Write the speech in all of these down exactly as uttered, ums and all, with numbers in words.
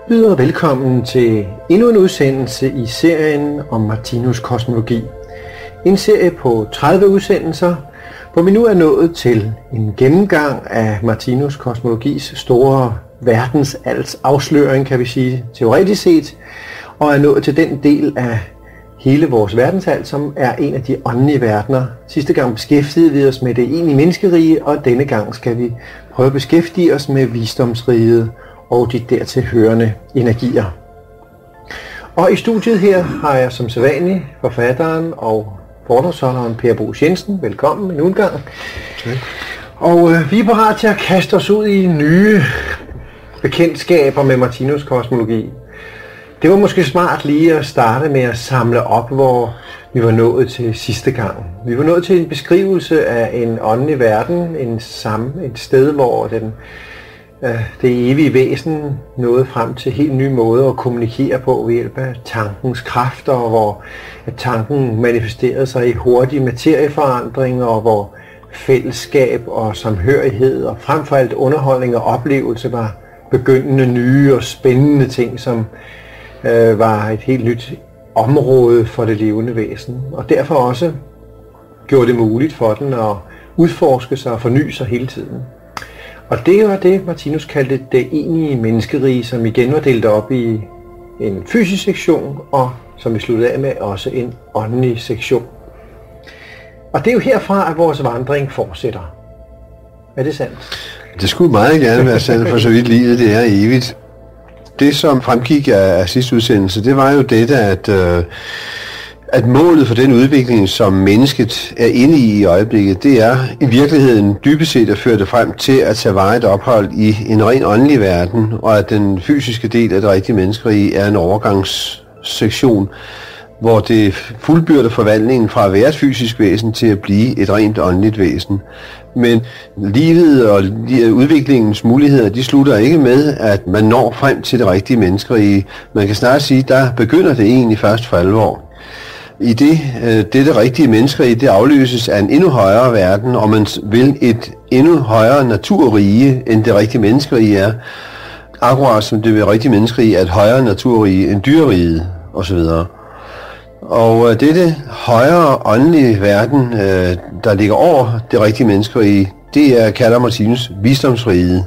byder velkommen til endnu en udsendelse i serien om Martinus kosmologi. En serie på tredive udsendelser, hvor vi nu er nået til en gennemgang af Martinus kosmologis store verdensalds afsløring, kan vi sige, teoretisk set, og er nået til den del af hele vores verdensalt, som er en af de åndelige verdener. Sidste gang beskæftigede vi os med det egentlige menneskerige, og denne gang skal vi prøve at beskæftige os med visdomsriget og de dertil hørende energier. Og i studiet her har jeg som sædvanlig forfatteren og foredragsholderen Per Bruus Jensen. Velkommen endnu en gang. Tak. Og øh, vi er parat til at kaste os ud i nye bekendtskaber med Martinus kosmologi. Det var måske smart lige at starte med at samle op, hvor vi var nået til sidste gang. Vi var nået til en beskrivelse af en åndelig verden, en samme, et sted, hvor den, øh, det evige væsen nåede frem til helt nye måder at kommunikere på ved hjælp af tankens kræfter, og hvor tanken manifesterede sig i hurtige materieforandringer, og hvor fællesskab og samhørighed og frem for alt underholdning og oplevelse var begyndende nye og spændende ting, som øh, var et helt nyt område for det levende væsen, og derfor også gjorde det muligt for den at udforske sig og forny sig hele tiden. Og det var det, Martinus kaldte det egentlige menneskerige, som igen var delt op i en fysisk sektion, og som vi sluttede af med, også en åndelig sektion. Og det er jo herfra, at vores vandring fortsætter. Er det sandt? Det skulle meget gerne være sandt, for så vidt livet det er evigt. Det, som fremgik af, af sidste udsendelse, det var jo dette, at, øh, at målet for den udvikling, som mennesket er inde i i øjeblikket, det er i virkeligheden dybest set at føre det frem til at tage varigt ophold i en ren åndelig verden, og at den fysiske del af det rigtige menneskerige er en overgangssektion, hvor det fuldbyrder forvandlingen fra at være et fysisk væsen til at blive et rent åndeligt væsen. Men livet og udviklingens muligheder, de slutter ikke med, at man når frem til det rigtige menneskerige. Man kan snart sige, der begynder det egentlig først for alvor. I det, dette rigtige menneskerige, det afløses af en endnu højere verden, og man vil et endnu højere naturrige, end det rigtige menneskerige er. Akkurat som det ved rigtige menneskerige er et højere naturrige end dyreriget osv. Og dette højere åndelige verden, øh, der ligger over det rigtige menneskerige, det er, kalder Martinus visdomsriget.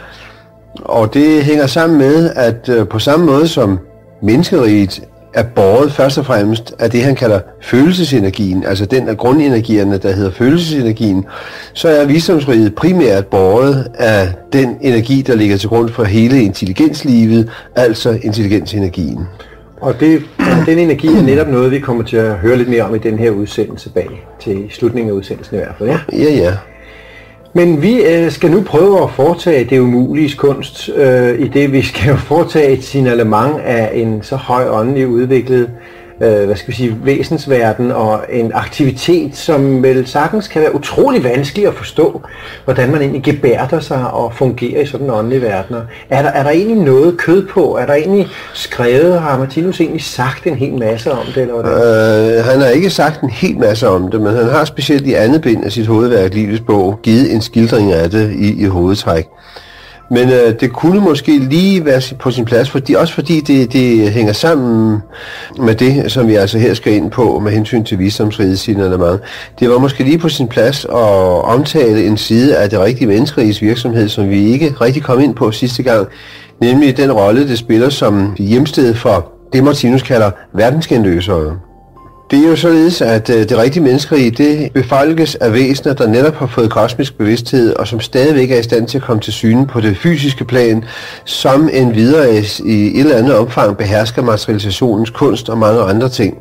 Og det hænger sammen med, at øh, på samme måde som menneskeriget er båret først og fremmest af det, han kalder følelsesenergien, altså den af grundenergierne, der hedder følelsesenergien, så er visdomsriget primært båret af den energi, der ligger til grund for hele intelligenslivet, altså intelligensenergien. Og det, den energi er netop noget, vi kommer til at høre lidt mere om i den her udsendelse bag, til slutningen af udsendelsen i hvert fald. Ja, ja. ja. Men vi øh, skal nu prøve at foretage det umulige kunst, øh, i det vi skal jo foretage et signalement af en så høj åndelig udviklet øh, hvad skal vi sige, væsensverden og en aktivitet, som vel sagtens kan være utrolig vanskelig at forstå, hvordan man egentlig gebærder sig og fungerer i sådan en åndelig verden. Er der, er der egentlig noget kød på? Er der egentlig skrevet, har Martinus egentlig sagt en hel masse om det? Eller hvordan? Øh, han har ikke sagt en hel masse om det, men han har specielt i andet bind af sit hovedværk, Livets bog, givet en skildring af det i, i hovedtræk. Men øh, det kunne måske lige være på sin plads, fordi, også fordi det, det hænger sammen med det, som vi altså her skal ind på med hensyn til visdomsrigets signalement. Det var måske lige på sin plads at omtale en side af det rigtige menneskeriges virksomhed, som vi ikke rigtig kom ind på sidste gang, nemlig den rolle, det spiller som hjemsted for det, Martinus kalder verdensgenløsere. Det er jo således, at det rigtige menneskerige, det befolkes af væsener, der netop har fået kosmisk bevidsthed, og som stadigvæk er i stand til at komme til syne på det fysiske plan, som en videre i et eller andet omfang behersker materialisationens kunst og mange andre ting.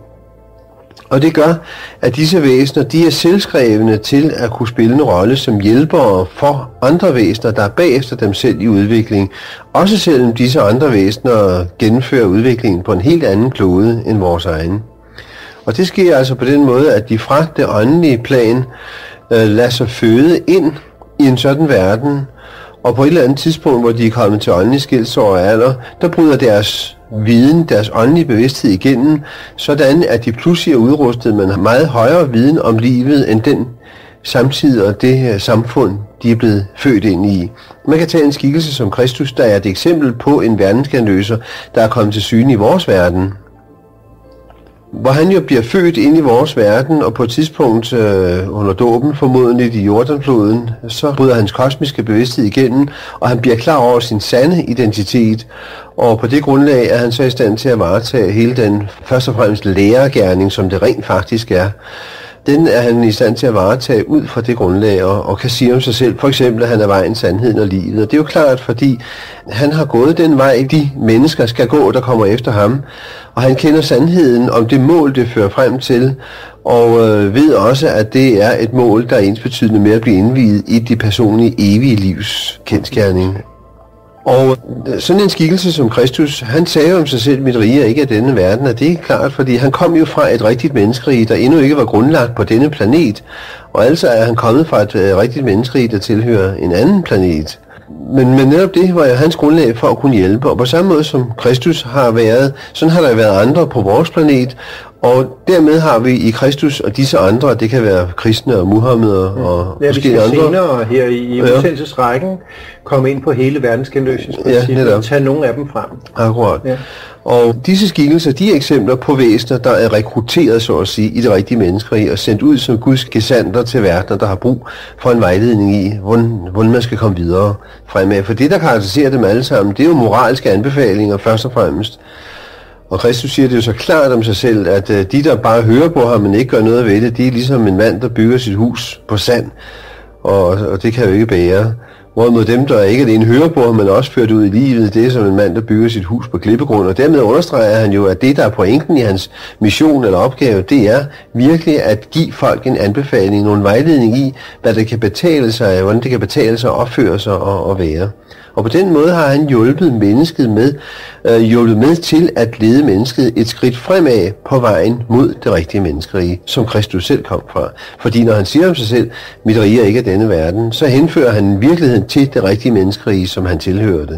Og det gør, at disse væsener, de er selvskrevne til at kunne spille en rolle som hjælpere for andre væsener, der er bagefter dem selv i udvikling, også selvom disse andre væsener gennemfører udviklingen på en helt anden klode end vores egen. Og det sker altså på den måde, at de fra det åndelige plan øh, lader sig føde ind i en sådan verden, og på et eller andet tidspunkt, hvor de er kommet til åndelig skilsår og alder, der bryder deres viden, deres åndelige bevidsthed igennem, sådan at de pludselig er udrustet med en meget højere viden om livet, end den samtid og det samfund, de er blevet født ind i. Man kan tage en skikkelse som Kristus, der er et eksempel på en verdensskandløser, der er kommet til syne i vores verden. Hvor han jo bliver født ind i vores verden, og på et tidspunkt øh, under dåben, formodentlig i Jordanfloden, så bryder hans kosmiske bevidsthed igennem, og han bliver klar over sin sande identitet, og på det grundlag er han så i stand til at varetage hele den først og fremmest lærergerning, som det rent faktisk er. Den er han i stand til at varetage ud fra det grundlag, og, og kan sige om sig selv, for eksempel, at han er vejen, sandheden og livet. Og det er jo klart, fordi han har gået den vej, de mennesker skal gå, der kommer efter ham. Og han kender sandheden om det mål, det fører frem til, og øh, ved også, at det er et mål, der er ensbetydende med at blive indviet i det personlige evige livs kendsgerning. Og sådan en skikkelse som Kristus, han sagde jo om sig selv, mit rige er ikke af denne verden, og det er klart, fordi han kom jo fra et rigtigt menneskerige, der endnu ikke var grundlagt på denne planet, og altså er han kommet fra et uh, rigtigt menneskerige, der tilhører en anden planet. Men, men netop det var jo hans grundlag for at kunne hjælpe, og på samme måde som Kristus har været, sådan har der været andre på vores planet, og dermed har vi i Kristus og disse andre, det kan være kristne og Muhammed og ja, måske vi skal andre. Senere her i, i ja. udsendelsesrækken komme ind på hele verdensgenløsningsprincippet ja, og tage nogle af dem frem. Akkurat. Ja. Og disse skikkelser, de er eksempler på væsener, der er rekrutteret, så at sige, i det rigtige menneskerige og sendt ud som Guds gesandter til verdener, der har brug for en vejledning i, hvordan, hvordan man skal komme videre fremad. For det, der karakteriserer dem alle sammen, det er jo moralske anbefalinger først og fremmest. Og Kristus siger det jo så klart om sig selv, at øh, de, der bare hører på ham, men ikke gør noget ved det, de er ligesom en mand, der bygger sit hus på sand, og, og det kan jo ikke bære. Hvorimod dem, der ikke alene hører på ham, men også ført ud i livet, det er som en mand, der bygger sit hus på klippegrund. Og dermed understreger han jo, at det, der er pointen i hans mission eller opgave, det er virkelig at give folk en anbefaling, nogle vejledning i, hvad det kan betale sig, hvordan det kan betale sig at opføre sig og, og være. Og på den måde har han hjulpet mennesket med, øh, hjulpet med til at lede mennesket et skridt fremad på vejen mod det rigtige menneskerige, som Kristus selv kom fra. Fordi når han siger om sig selv, mit rige er ikke af denne verden, så henfører han virkeligheden til det rigtige menneskerige, som han tilhørte.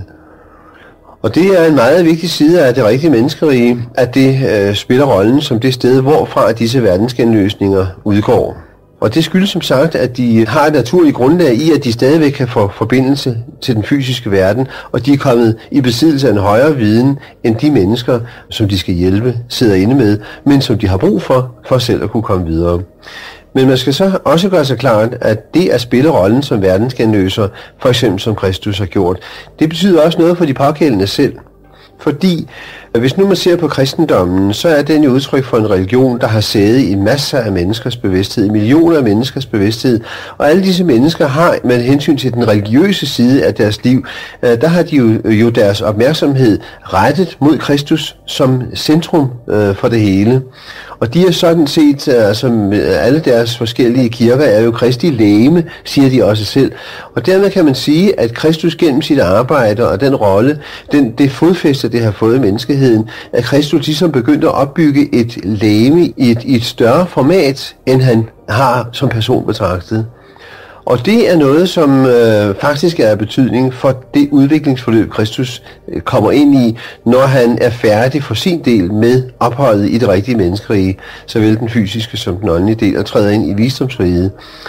Og det er en meget vigtig side af det rigtige menneskerige, at det øh, spiller rollen som det sted, hvorfra disse verdensgenløsninger udgår. Og det skyldes som sagt, at de har et naturligt grundlag i, at de stadigvæk kan få forbindelse til den fysiske verden, og de er kommet i besiddelse af en højere viden, end de mennesker, som de skal hjælpe, sidder inde med, men som de har brug for, for selv at kunne komme videre. Men man skal så også gøre sig klart, at det at spille rollen som verdensgenløser, for eksempel som Kristus har gjort, det betyder også noget for de pågældende selv. Fordi hvis nu man ser på kristendommen, så er den jo udtryk for en religion, der har sæde i masser af menneskers bevidsthed, millioner af menneskers bevidsthed. Og alle disse mennesker har med hensyn til den religiøse side af deres liv, der har de jo, jo deres opmærksomhed rettet mod Kristus som centrum øh, for det hele. Og de er sådan set, altså alle deres forskellige kirker er jo Kristi legeme, siger de også selv. Og dermed kan man sige, at Kristus gennem sit arbejde og den rolle, den, det fodfæste, det har fået i menneskeheden, at Kristus ligesom begyndte at opbygge et legeme i et, i et større format, end han har som person betragtet. Og det er noget, som øh, faktisk er af betydning for det udviklingsforløb, Kristus øh, kommer ind i, når han er færdig for sin del med opholdet i det rigtige menneskerige, såvel den fysiske som den åndelige del, og træder ind i visdomsriget.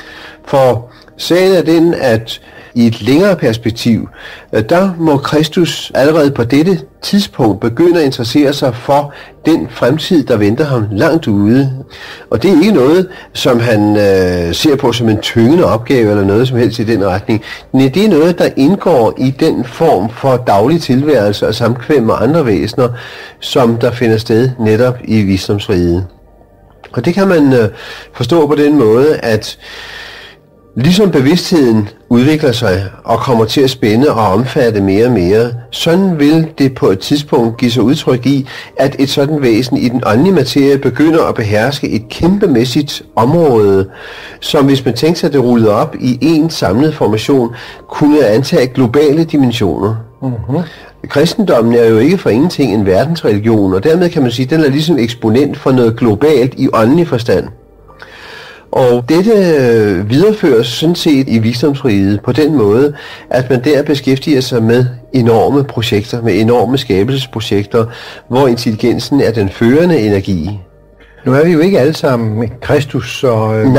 For sagen er den, at i et længere perspektiv, der må Kristus allerede på dette tidspunkt begynde at interessere sig for den fremtid, der venter ham langt ude. Og det er ikke noget, som han øh, ser på som en tyngende opgave eller noget som helst i den retning. Nej, det er noget, der indgår i den form for daglig tilværelse og samkvem med andre væsener, som der finder sted netop i visdomsriget. Og det kan man øh, forstå på den måde, at ligesom bevidstheden udvikler sig og kommer til at spænde og omfatte mere og mere, sådan vil det på et tidspunkt give sig udtryk i, at et sådan væsen i den åndelige materie begynder at beherske et kæmpemæssigt område, som hvis man tænker sig, at det rullede op i en samlet formation, kunne antage globale dimensioner. Mm-hmm. Kristendommen er jo ikke for ingenting en verdensreligion, og dermed kan man sige, at den er ligesom eksponent for noget globalt i åndelig forstand. Og dette videreføres sådan set i visdomsriget på den måde, at man der beskæftiger sig med enorme projekter, med enorme skabelsesprojekter, hvor intelligensen er den førende energi. Nu er vi jo ikke alle sammen Kristus, så... Øh... Nej,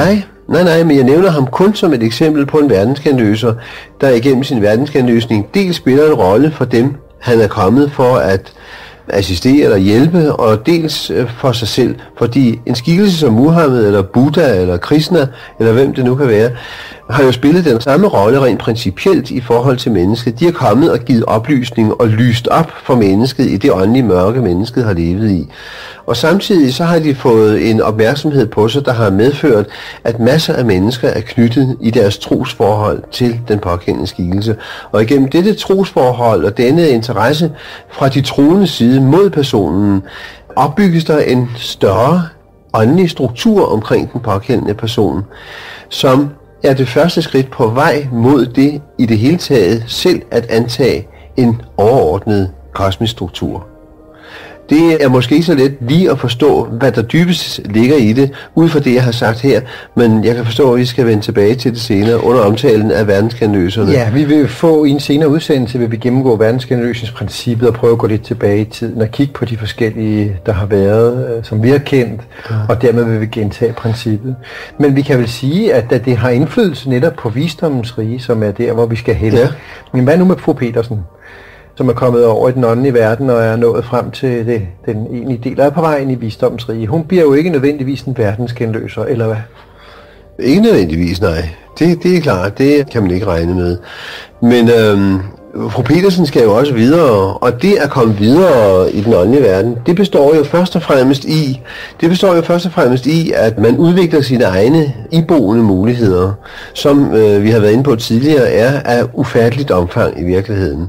Nej, nej, men jeg nævner ham kun som et eksempel på en verdenskendeløser, der igennem sin verdenskendeløsning dels spiller en rolle for dem, han er kommet for at assistere eller hjælpe, og dels for sig selv, fordi en skikkelse som Muhammed, eller Buddha, eller Krishna, eller hvem det nu kan være, har jo spillet den samme rolle rent principielt i forhold til mennesket. De har kommet og givet oplysning og lyst op for mennesket i det åndelige mørke, mennesket har levet i. Og samtidig så har de fået en opmærksomhed på sig, der har medført, at masser af mennesker er knyttet i deres trosforhold til den pågældende skikkelse. Og igennem dette trosforhold og denne interesse fra de troende side mod personen, opbygges der en større åndelig struktur omkring den pågældende person, som er det første skridt på vej mod det i det hele taget selv at antage en overordnet kosmisk struktur. Det er måske ikke så let lige at forstå, hvad der dybest ligger i det, ud fra det, jeg har sagt her, men jeg kan forstå, at vi skal vende tilbage til det senere under omtalen af verdenskendeløserne. Ja, vi vil få i en senere udsendelse, vil vi gennemgå verdenskendeløsningsprincippet og prøve at gå lidt tilbage i tiden og kigge på de forskellige, der har været, som vi har kendt, ja. Og dermed vil vi gentage princippet. Men vi kan vel sige, at det har indflydelse netop på visdommens rige, som er der, hvor vi skal hen. Ja. Men hvad nu med fru Petersen, som er kommet over i den åndelige verden og er nået frem til det, den egentlige del, er på vej ind i visdommens rige. Hun bliver jo ikke nødvendigvis en verdenskendeløser, eller hvad? Ikke nødvendigvis, nej. Det, det er klart, det kan man ikke regne med. Men øhm, fru Petersen skal jo også videre, og det at komme videre i den åndelige verden, det består jo først og fremmest i, det består jo først og fremmest i, at man udvikler sine egne iboende muligheder, som øh, vi har været inde på tidligere, er af ufatteligt omfang i virkeligheden.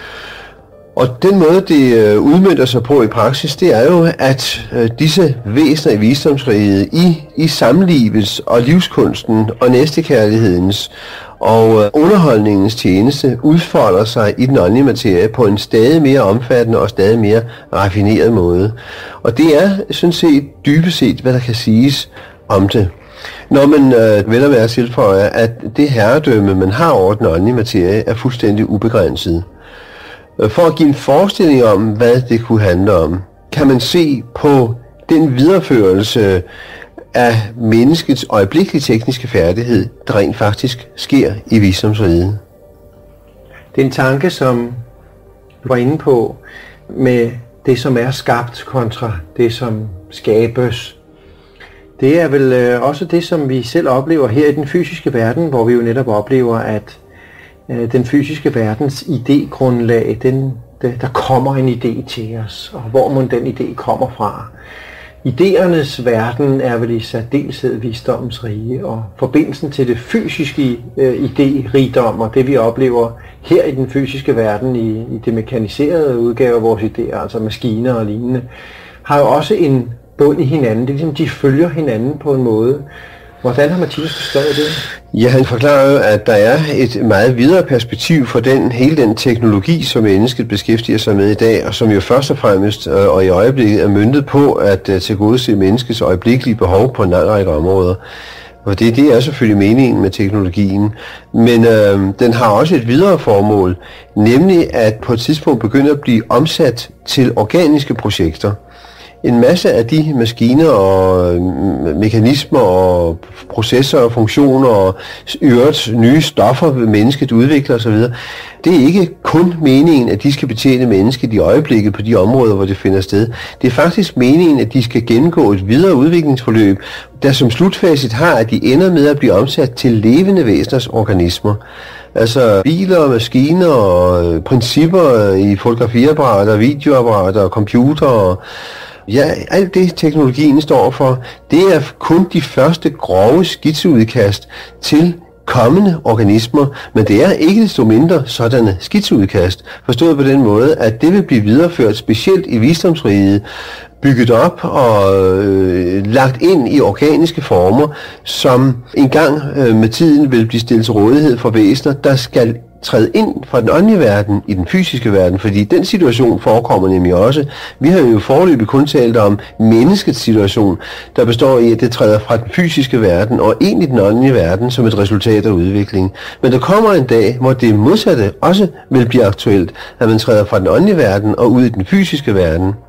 Og den måde, det øh, udmønter sig på i praksis, det er jo, at øh, disse væsener i visdomsriget i, i samlivets og livskunsten og næstekærlighedens og øh, underholdningens tjeneste udfolder sig i den åndelige materie på en stadig mere omfattende og stadig mere raffineret måde. Og det er sådan set dybest set, hvad der kan siges om det. Når man øh, vel at være tilføjer, at det herredømme, man har over den åndelige materie, er fuldstændig ubegrænset. For at give en forestilling om, hvad det kunne handle om, kan man se på den videreførelse af menneskets øjeblikkelige tekniske færdighed, der rent faktisk sker i visdomsriget. Det er en tanke, som du var inde på, med det, som er skabt kontra det, som skabes. Det er vel øh, også det, som vi selv oplever her i den fysiske verden, hvor vi jo netop oplever, at den fysiske verdens idégrundlag, den, der kommer en idé til os, og hvor må den idé kommer fra. Idéernes verden er vel i særdeleshed visdommens rige, og forbindelsen til det fysiske øh, idérigdom, og det vi oplever her i den fysiske verden, i, i det mekaniserede udgave af vores idéer, altså maskiner og lignende, har jo også en bund i hinanden. Det er ligesom, de følger hinanden på en måde. Hvordan har Mathias beskrevet det? Ja, han forklarer jo, at der er et meget videre perspektiv for den, hele den teknologi, som mennesket beskæftiger sig med i dag, og som jo først og fremmest øh, og i øjeblikket er møntet på at øh, tilgodese menneskets øjeblikkelige behov på en lang række områder. Og det, det er selvfølgelig meningen med teknologien. Men øh, den har også et videre formål, nemlig at på et tidspunkt begynde at blive omsat til organiske projekter. En masse af de maskiner og mekanismer og processer og funktioner og øvrigt nye stoffer, mennesket udvikler osv., det er ikke kun meningen, at de skal betjene mennesket i øjeblikket på de områder, hvor det finder sted. Det er faktisk meningen, at de skal gennemgå et videre udviklingsforløb, der som slutfacit har, at de ender med at blive omsat til levende væseners organismer. Altså biler, maskiner og principper i fotografiapparater, videoapparater og computer og ja, alt det teknologien står for, det er kun de første grove skitseudkast til kommende organismer, men det er ikke desto mindre sådanne skitseudkast, forstået på den måde, at det vil blive videreført specielt i visdomsriget, bygget op og øh, lagt ind i organiske former, som engang øh, med tiden vil blive stillet til rådighed for væsener, der skal træde ind fra den åndelige verden i den fysiske verden, fordi den situation forekommer nemlig også. Vi har jo foreløbig kun talt om menneskets situation, der består i, at det træder fra den fysiske verden og ind i den åndelige verden som et resultat af udvikling. Men der kommer en dag, hvor det modsatte også vil blive aktuelt, at man træder fra den åndelige verden og ud i den fysiske verden.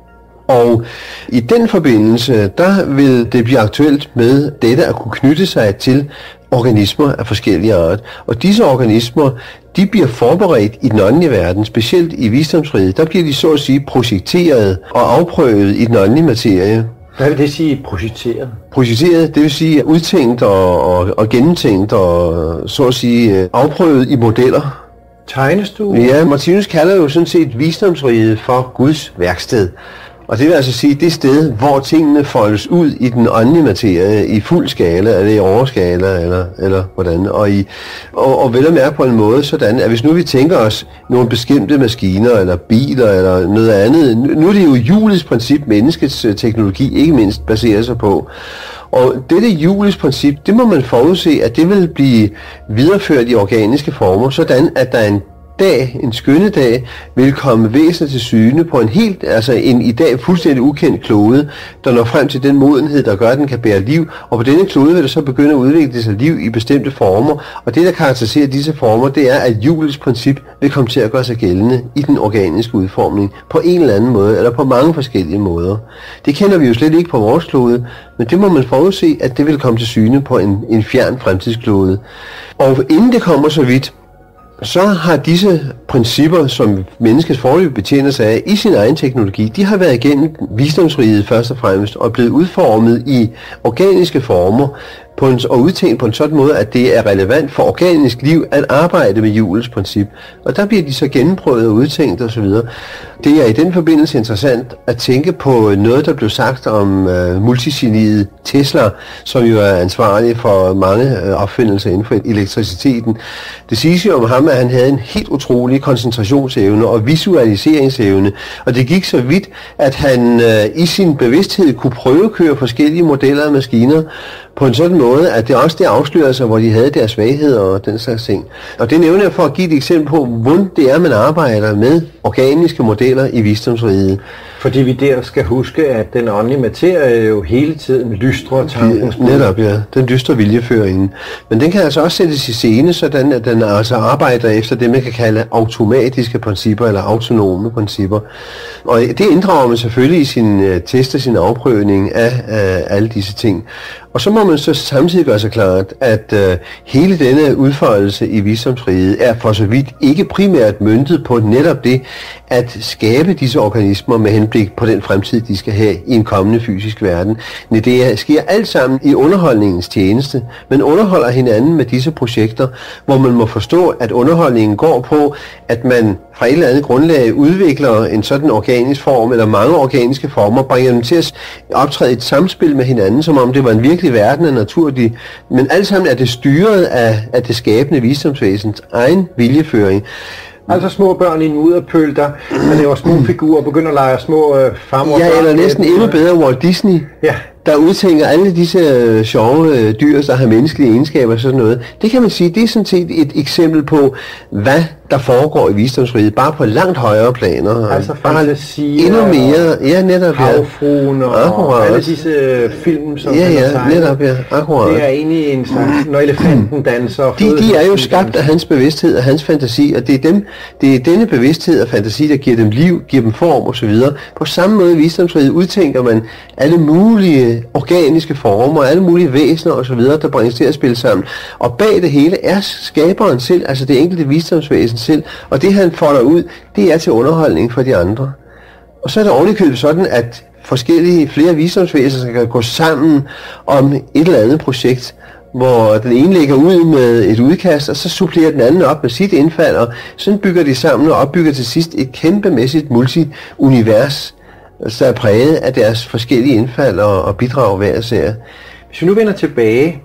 Og i den forbindelse, der vil det blive aktuelt med dette at kunne knytte sig til organismer af forskellige art. Og disse organismer, de bliver forberedt i den åndelige verden, specielt i visdomsriget. Der bliver de så at sige projekteret og afprøvet i den åndelige materie. Hvad vil det sige, projekteret? Projekteret, det vil sige udtænkt og, og, og gennemtænkt og så at sige afprøvet i modeller. Tegnestue? Ja, Martinus kalder jo sådan set visdomsriget for Guds værksted. Og det vil altså sige det sted, hvor tingene foldes ud i den åndelige materie, i fuld skala, eller i overskala, eller, eller hvordan. Og, i, og, og vel at mærke på en måde sådan, at hvis nu vi tænker os nogle bestemte maskiner, eller biler, eller noget andet, nu er det jo hjulets princip, menneskets teknologi ikke mindst baserer sig på. Og dette hjulets princip, det må man forudse, at det vil blive videreført i organiske former, sådan at der er en dag, en skønne dag, vil komme væsener til syne på en helt, altså en i dag fuldstændig ukendt klode, der når frem til den modenhed, der gør, at den kan bære liv, og på denne klode vil der så begynde at udvikle sig liv i bestemte former, og det, der karakteriserer disse former, det er, at hjulets princip vil komme til at gøre sig gældende i den organiske udformning, på en eller anden måde, eller på mange forskellige måder. Det kender vi jo slet ikke på vores klode, men det må man forudse, at det vil komme til syne på en, en fjern fremtidsklode. Og inden det kommer så vidt, så har disse principper, som menneskets forløb betjener sig af i sin egen teknologi, de har været igennem visdomsriget først og fremmest, og blevet udformet i organiske former, på en, og udtænkt på en sådan måde, at det er relevant for organisk liv at arbejde med hjulets princip. Og der bliver de så gennemprøvet og udtænkt osv. Det er i den forbindelse interessant at tænke på noget, der blev sagt om uh, multigeniet Tesla, som jo er ansvarlig for mange uh, opfindelser inden for elektriciteten. Det siges jo om ham, at han havde en helt utrolig koncentrationsevne og visualiseringsevne, og det gik så vidt, at han uh, i sin bevidsthed kunne prøvekøre forskellige modeller af maskiner på en sådan måde, at det også det afslører sig, hvor de havde deres svagheder og den slags ting. Og det nævner jeg for at give et eksempel på, hvordan det er, man arbejder med organiske modeller i visdomsriget. Fordi vi der skal huske, at den åndelige materie jo hele tiden lystrer tankens brud. Netop, ja. Den lystrer viljeføringen. Men den kan altså også sættes i scene, sådan at den altså arbejder efter det, man kan kalde automatiske principper, eller autonome principper. Og det inddrager man selvfølgelig i sin uh, test og sin afprøvning af uh, alle disse ting. Og så må man så samtidig gøre sig klart, at uh, hele denne udfoldelse i visdomsriget er for så vidt ikke primært møntet på netop det, at skabe disse organismer med henblik på den fremtid, de skal have i en kommende fysisk verden. Men det sker alt sammen i underholdningens tjeneste. Man underholder hinanden med disse projekter, hvor man må forstå, at underholdningen går på, at man fra et eller andet grundlag udvikler en sådan organisk form, eller mange organiske former, bringer dem til at optræde et samspil med hinanden, som om det var en virkelig verden af naturlig. Men alt sammen er det styret af, af det skabende visdomsvæsens egen viljeføring. Altså små børn i en mudderpøl, der, der laver små figurer og begynder at lege små øh, farmor. Ja, eller næsten endnu bedre Walt Disney, ja, der udtænker alle disse øh, sjove øh, dyr, der har menneskelige egenskaber og sådan noget. Det kan man sige, det er sådan set et eksempel på, hvad der foregår i visdomsriget, bare på langt højere planer. Altså fantasier, endnu mere, ja netop, ja. Havfruen og akkurat. alle disse film, som ja, han ja, har tegnet. netop, ja, akkurat. Det er egentlig en slags, når elefanten danser. De, de er jo skabt af hans bevidsthed og hans fantasi, og det er, dem, det er denne bevidsthed og fantasi, der giver dem liv, giver dem form osv. På samme måde i visdomsriget udtænker man alle mulige organiske former, alle mulige væsener osv., der bringes til at spille sammen. Og bag det hele er skaberen selv, altså det enkelte visdomsvæsen selv, og det han folder ud, det er til underholdning for de andre. Og så er det ovenikøbet sådan, at forskellige flere visdomsvæsener kan gå sammen om et eller andet projekt, hvor den ene lægger ud med et udkast, og så supplerer den anden op med sit indfald, og sådan bygger de sammen og opbygger til sidst et kæmpemæssigt multi-univers, der er præget af deres forskellige indfald og, og bidrag hver især. Hvis vi nu vender tilbage,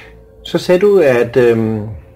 så sagde du, at øhm,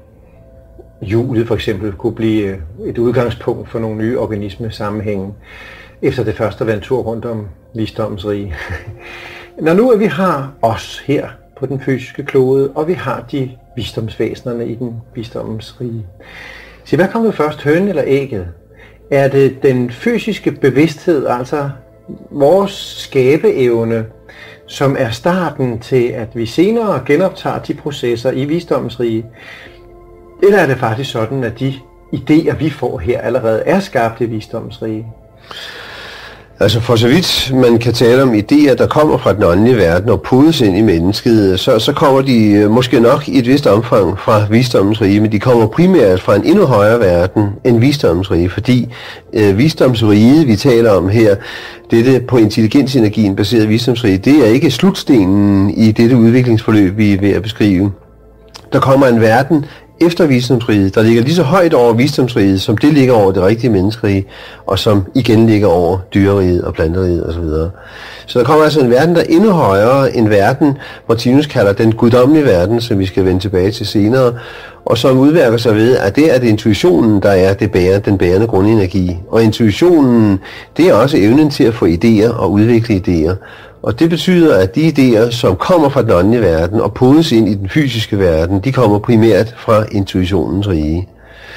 hjulet for eksempel kunne blive et udgangspunkt for nogle nye organismesammenhænge, efter det første at være en tur rundt om visdommens rige. Når nu at vi har os her på den fysiske klode, og vi har de visdomsvæsenerne i den visdommens rige. Så hvad kommer først, hønen eller ægget? Er det den fysiske bevidsthed, altså vores skabeevne, som er starten til, at vi senere genoptager de processer i visdommens rige? Eller er det faktisk sådan, at de idéer, vi får her, allerede er skabt i visdommens rige? Altså for så vidt man kan tale om idéer, der kommer fra den åndelige verden og podes ind i mennesket, så, så kommer de måske nok i et vist omfang fra visdommens rige, men de kommer primært fra en endnu højere verden end visdommens rige, fordi øh, visdomsriget, vi taler om her, dette på intelligensenergien baseret visdomsrige, det er ikke slutstenen i dette udviklingsforløb, vi er ved at beskrive. Der kommer en verden efter visdomsriget, der ligger lige så højt over visdomsriget, som det ligger over det rigtige menneskerige, og som igen ligger over dyreriget og planteriget osv. Så der kommer altså en verden, der er endnu højere end verden, Martinus kalder den guddommelige verden, som vi skal vende tilbage til senere, og som udværker sig ved, at det er det intuitionen, der er det bærer, den bærende grundenergi. Og intuitionen, det er også evnen til at få idéer og udvikle idéer. Og det betyder, at de idéer, som kommer fra den åndelige verden og podes ind i den fysiske verden, de kommer primært fra intuitionens rige.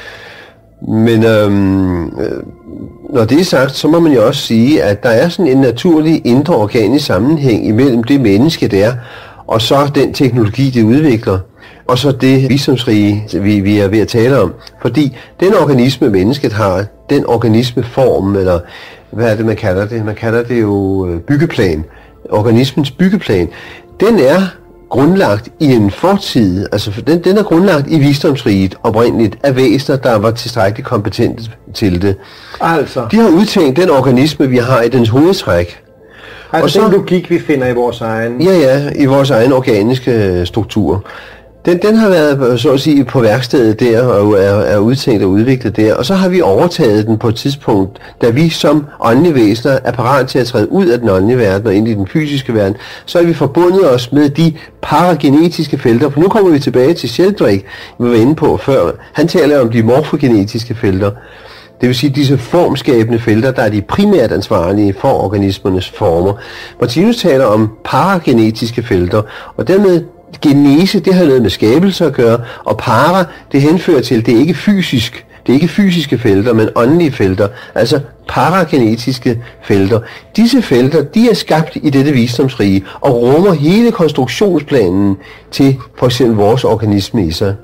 Men øhm, øh, når det er sagt, så må man jo også sige, at der er sådan en naturlig indre organisk sammenhæng imellem det menneske der, og så den teknologi, det udvikler, og så det visdomsrige, vi, vi er ved at tale om. Fordi den organisme, mennesket har, den organismeform, eller hvad er det, man kalder det? Man kalder det jo byggeplan. Organismens byggeplan, den er grundlagt i en fortid, altså den, den er grundlagt i visdomsriget oprindeligt af væsener, der var tilstrækkeligt kompetente til det. Altså. De har udtænkt den organisme, vi har i dens hovedtræk. Altså og så, den logik, vi finder i vores egen... Ja, ja, i vores egen organiske struktur. Den, den har været, så at sige, på værkstedet der, og er, er udtænkt og udviklet der, og så har vi overtaget den på et tidspunkt, da vi som åndelige væsener er parat til at træde ud af den åndelige verden og ind i den fysiske verden, så er vi forbundet os med de paragenetiske felter, for nu kommer vi tilbage til Sheldrake, vi var inde på før. Han taler om de morfogenetiske felter, det vil sige disse formskabende felter, der er de primært ansvarlige for organismernes former. Martinus taler om paragenetiske felter, og dermed genese, det har noget med skabelse at gøre, og para, det henfører til, det er ikke fysisk, det er ikke fysiske felter, men åndelige felter, altså paragenetiske felter. Disse felter, de er skabt i dette visdomsrige, og rummer hele konstruktionsplanen til for eksempel vores organisme i sig.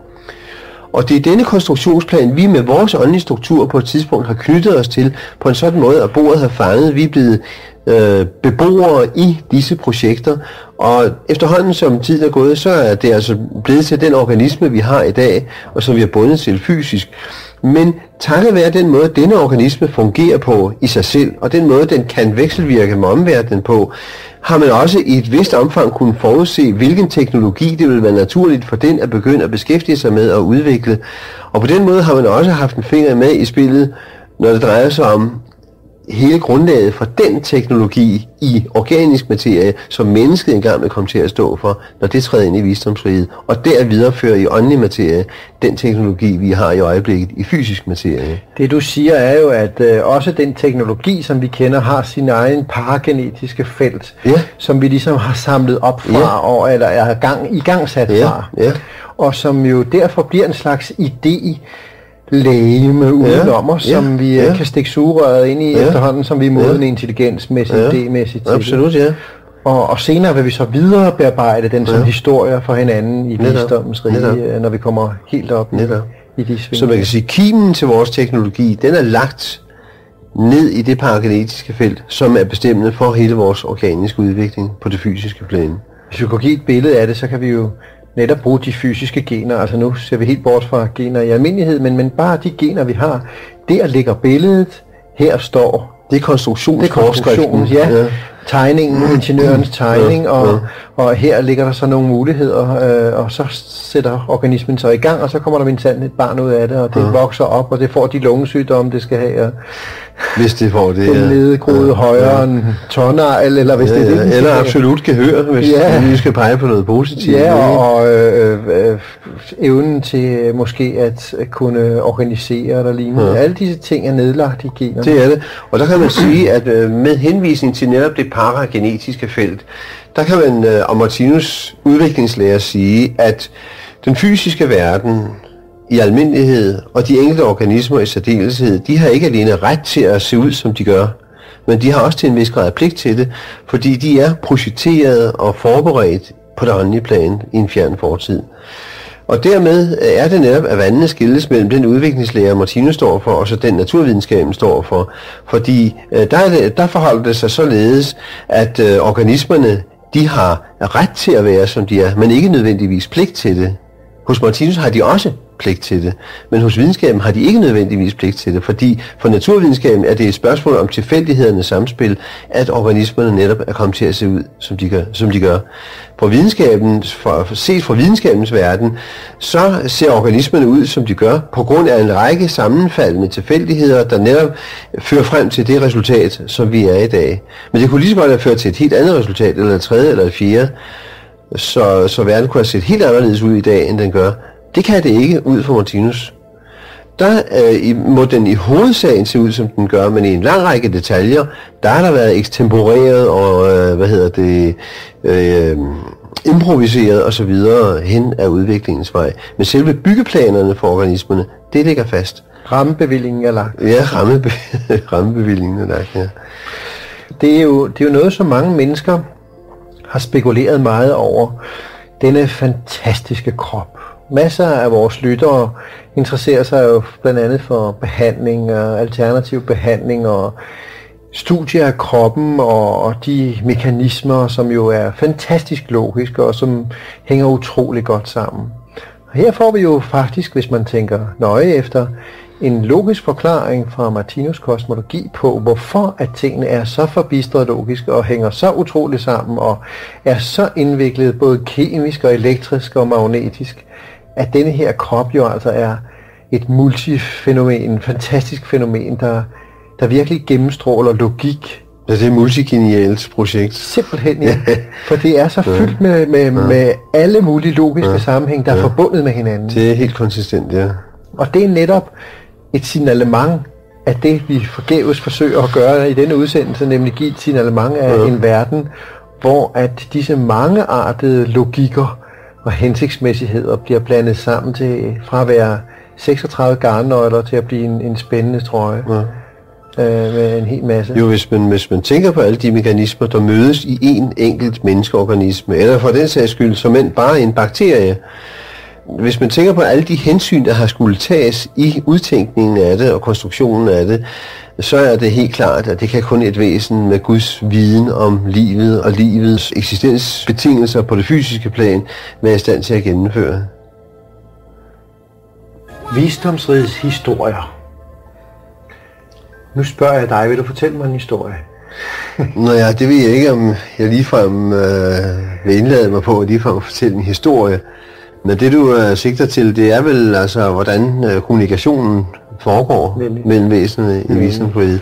Og det er denne konstruktionsplan, vi med vores åndelige struktur på et tidspunkt har knyttet os til, på en sådan måde, at bordet har fanget, vi er blevet øh, beboere i disse projekter, og efterhånden som tiden er gået, så er det altså blevet til den organisme, vi har i dag, og som vi har bundet til fysisk. Men takket være den måde, denne organisme fungerer på i sig selv, og den måde, den kan vekselvirke med omverdenen på, har man også i et vist omfang kunne forudse, hvilken teknologi det vil være naturligt for den at begynde at beskæftige sig med og udvikle. Og på den måde har man også haft en finger med i spillet, når det drejer sig om hele grundlaget for den teknologi i organisk materie, som mennesket engang vil komme til at stå for, når det træder ind i visdomsriget, og der viderefører i åndelig materie den teknologi, vi har i øjeblikket i fysisk materie. Det du siger er jo, at øh, også den teknologi, som vi kender, har sin egen paragenetiske felt, ja. Som vi ligesom har samlet op fra, ja. og, eller er gang, i gang sat ja. fra, ja. og som jo derfor bliver en slags idé, lægeme udenom os, ja, som vi ja. kan stikke sugerøret ind i ja. efterhånden, som vi er moden ja. intelligensmæssigt, ja. idémæssigt til. Absolut, ja. Og, og senere vil vi så videre bearbejde den som ja. historier for hinanden i visdommens rige, når vi kommer helt op i, i de sving. Så man kan sige, kimen til vores teknologi, den er lagt ned i det paragenetiske felt, som er bestemmende for hele vores organiske udvikling på det fysiske plan. Hvis vi kunne give et billede af det, så kan vi jo netop bruge de fysiske gener, altså nu ser vi helt bort fra gener i almindelighed, men, men bare de gener, vi har, der ligger billedet, her står. Det er konstruktionsforskriften. Ja, ja. Tegningen, ingeniørens tegning, og, ja. og her ligger der så nogle muligheder, øh, og så sætter organismen så i gang, og så kommer der mindsand et barn ud af det, og det ja. vokser op, og det får de lungesygdomme, det skal have. Og hvis det får det, den nedgroede ja. højere ja. end tårnegl, eller hvis ja, det er det, ja. Eller absolut gehør, hvis ja. vi skal pege på noget positivt. Ja, og øh, øh, evnen til måske at kunne organisere eller lignende. Ja. Alle disse ting er nedlagt i generne. Det er det, og der kan man sige, at øh, med henvisning til netop det paragenetiske felt, der kan man øh, om Martinus udviklingslærer sige, at den fysiske verden i almindelighed og de enkelte organismer i særdeleshed, de har ikke alene ret til at se ud, som de gør, men de har også til en vis grad pligt til det, fordi de er projekteret og forberedt på det åndelige plan i en fjern fortid. Og dermed er det netop, at vandene skilles mellem den udviklingslære, Martinus står for, og så den naturvidenskaben står for. Fordi øh, der, er det, der forholder det sig således, at øh, organismerne, de har ret til at være, som de er, men ikke nødvendigvis pligt til det. Hos Martinus har de også pligt til det, men hos videnskaben har de ikke nødvendigvis pligt til det, fordi for naturvidenskaben er det et spørgsmål om tilfældighedernes samspil, at organismerne netop er kommet til at se ud, som de gør. Som de gør. På videnskaben, for, set fra videnskabens verden, så ser organismerne ud, som de gør, på grund af en række sammenfaldende tilfældigheder, der netop fører frem til det resultat, som vi er i dag. Men det kunne lige så godt have ført til et helt andet resultat, eller et tredje, eller et fjerde, så, så verden kunne have set helt anderledes ud i dag, end den gør. Det kan det ikke ud fra Martinus. Der øh, må den i hovedsagen se ud, som den gør, men i en lang række detaljer, der har der været ekstemporeret og, øh, hvad hedder det, øh, improviseret osv. hen af udviklingens vej. Men selve byggeplanerne for organismerne, det ligger fast. Rammebevillingen er lagt. Ja, rammebe rammebevillingen er lagt, ja. Det er, jo, det er jo noget, som mange mennesker har spekuleret meget over. Denne fantastiske krop. Masser af vores lyttere interesserer sig jo blandt andet for behandling og alternativ behandling og studier af kroppen og, og de mekanismer, som jo er fantastisk logiske og som hænger utrolig godt sammen. Og her får vi jo faktisk, hvis man tænker nøje efter, en logisk forklaring fra Martinus kosmologi på, hvorfor at tingene er så forbistret logiske og hænger så utroligt sammen og er så indviklet både kemisk og elektrisk og magnetisk, at denne her krop jo altså er et multifænomen, en fantastisk fænomen, der, der virkelig gennemstråler logik. Ja, det er et multigenialt projekt. Simpelthen, ja. For det er så fyldt med, med, ja. med alle mulige logiske ja. sammenhæng, der er ja. forbundet med hinanden. Det er helt konsistent, ja. Og det er netop et signalement af det, vi forgæves forsøger at gøre i denne udsendelse, nemlig give et signalement af ja. en verden, hvor at disse mangeartede logikker og hensigtsmæssigheder bliver blandet sammen til fra at være seksogtredive garnnøgler til at blive en, en spændende trøje ja. øh, med en hel masse. Jo, hvis man, hvis man tænker på alle de mekanismer, der mødes i en enkelt menneskeorganisme, eller for den sags skyld som end bare en bakterie, hvis man tænker på alle de hensyn, der har skulle tages i udtænkningen af det og konstruktionen af det, så er det helt klart, at det kan kun et væsen med Guds viden om livet og livets eksistensbetingelser på det fysiske plan være i stand til at gennemføre. Visdomsrigets historier. Nu spørger jeg dig, vil du fortælle mig en historie? Nå ja, det ved jeg ikke, om jeg ligefrem øh, vil indlade mig på at ligefrem fortælle en historie. Men det du øh, sigter til, det er vel altså, hvordan øh, kommunikationen foregår Nemlig. mellem væsenerne i visdomsriget.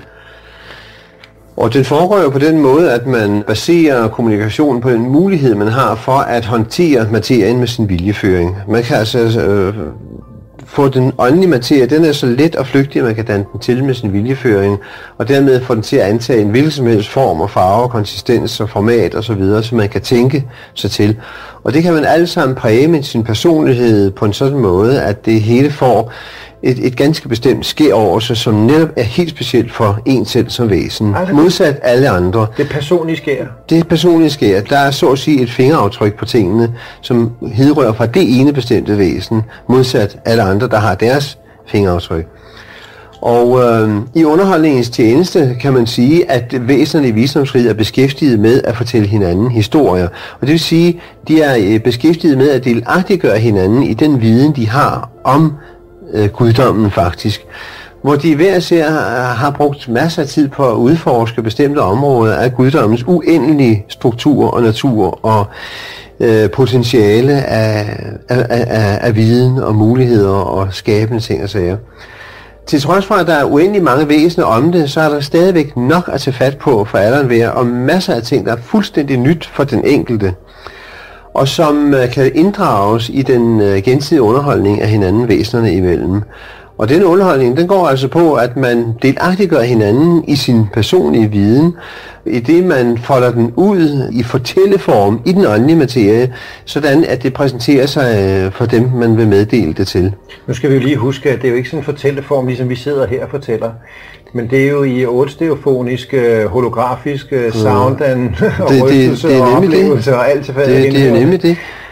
Og den foregår jo på den måde, at man baserer kommunikationen på den mulighed, man har for at håndtere materien med sin viljeføring. Man kan altså øh, få den åndelige materie, den er så let og flygtig, at man kan danne den til med sin viljeføring, og dermed få den til at antage en hvilken som helst form og farve, konsistens og format osv., så man kan tænke sig til. Og det kan man alle sammen præge med sin personlighed på en sådan måde, at det hele får et, et ganske bestemt sker over sig, som netop er helt specielt for en selv som væsen, altså, modsat alle andre. Det personlige sker. Det personlige sker. Der er så at sige et fingeraftryk på tingene, som hidrører fra det ene bestemte væsen, modsat alle andre, der har deres fingeraftryk. Og øh, i underholdningens tjeneste kan man sige, at væsenerne i visdomsriget er beskæftiget med at fortælle hinanden historier. Og det vil sige, de er beskæftiget med at delagtiggøre hinanden i den viden, de har om øh, guddommen faktisk. Hvor de hver især har brugt masser af tid på at udforske bestemte områder af guddommens uendelige struktur og natur og øh, potentiale af, af, af, af viden og muligheder og skabende ting og sager. Til trods for, at der er uendelig mange væsener om det, så er der stadigvæk nok at tage fat på for alderen ved, og masser af ting, der er fuldstændig nyt for den enkelte, og som kan inddrages i den gensidige underholdning af hinanden væsenerne imellem. Og den underholdning, den går altså på, at man delagtiggør hinanden i sin personlige viden, i det man folder den ud i fortælleform i den åndelige materie, sådan at det præsenterer sig for dem, man vil meddele det til. Nu skal vi jo lige huske, at det er jo ikke sådan en fortælleform, ligesom vi sidder her og fortæller. Men det er jo i otte stereofonisk, holografisk sound and, mm. og rystelse og oplevelse og alt til det, det er jo nemlig det.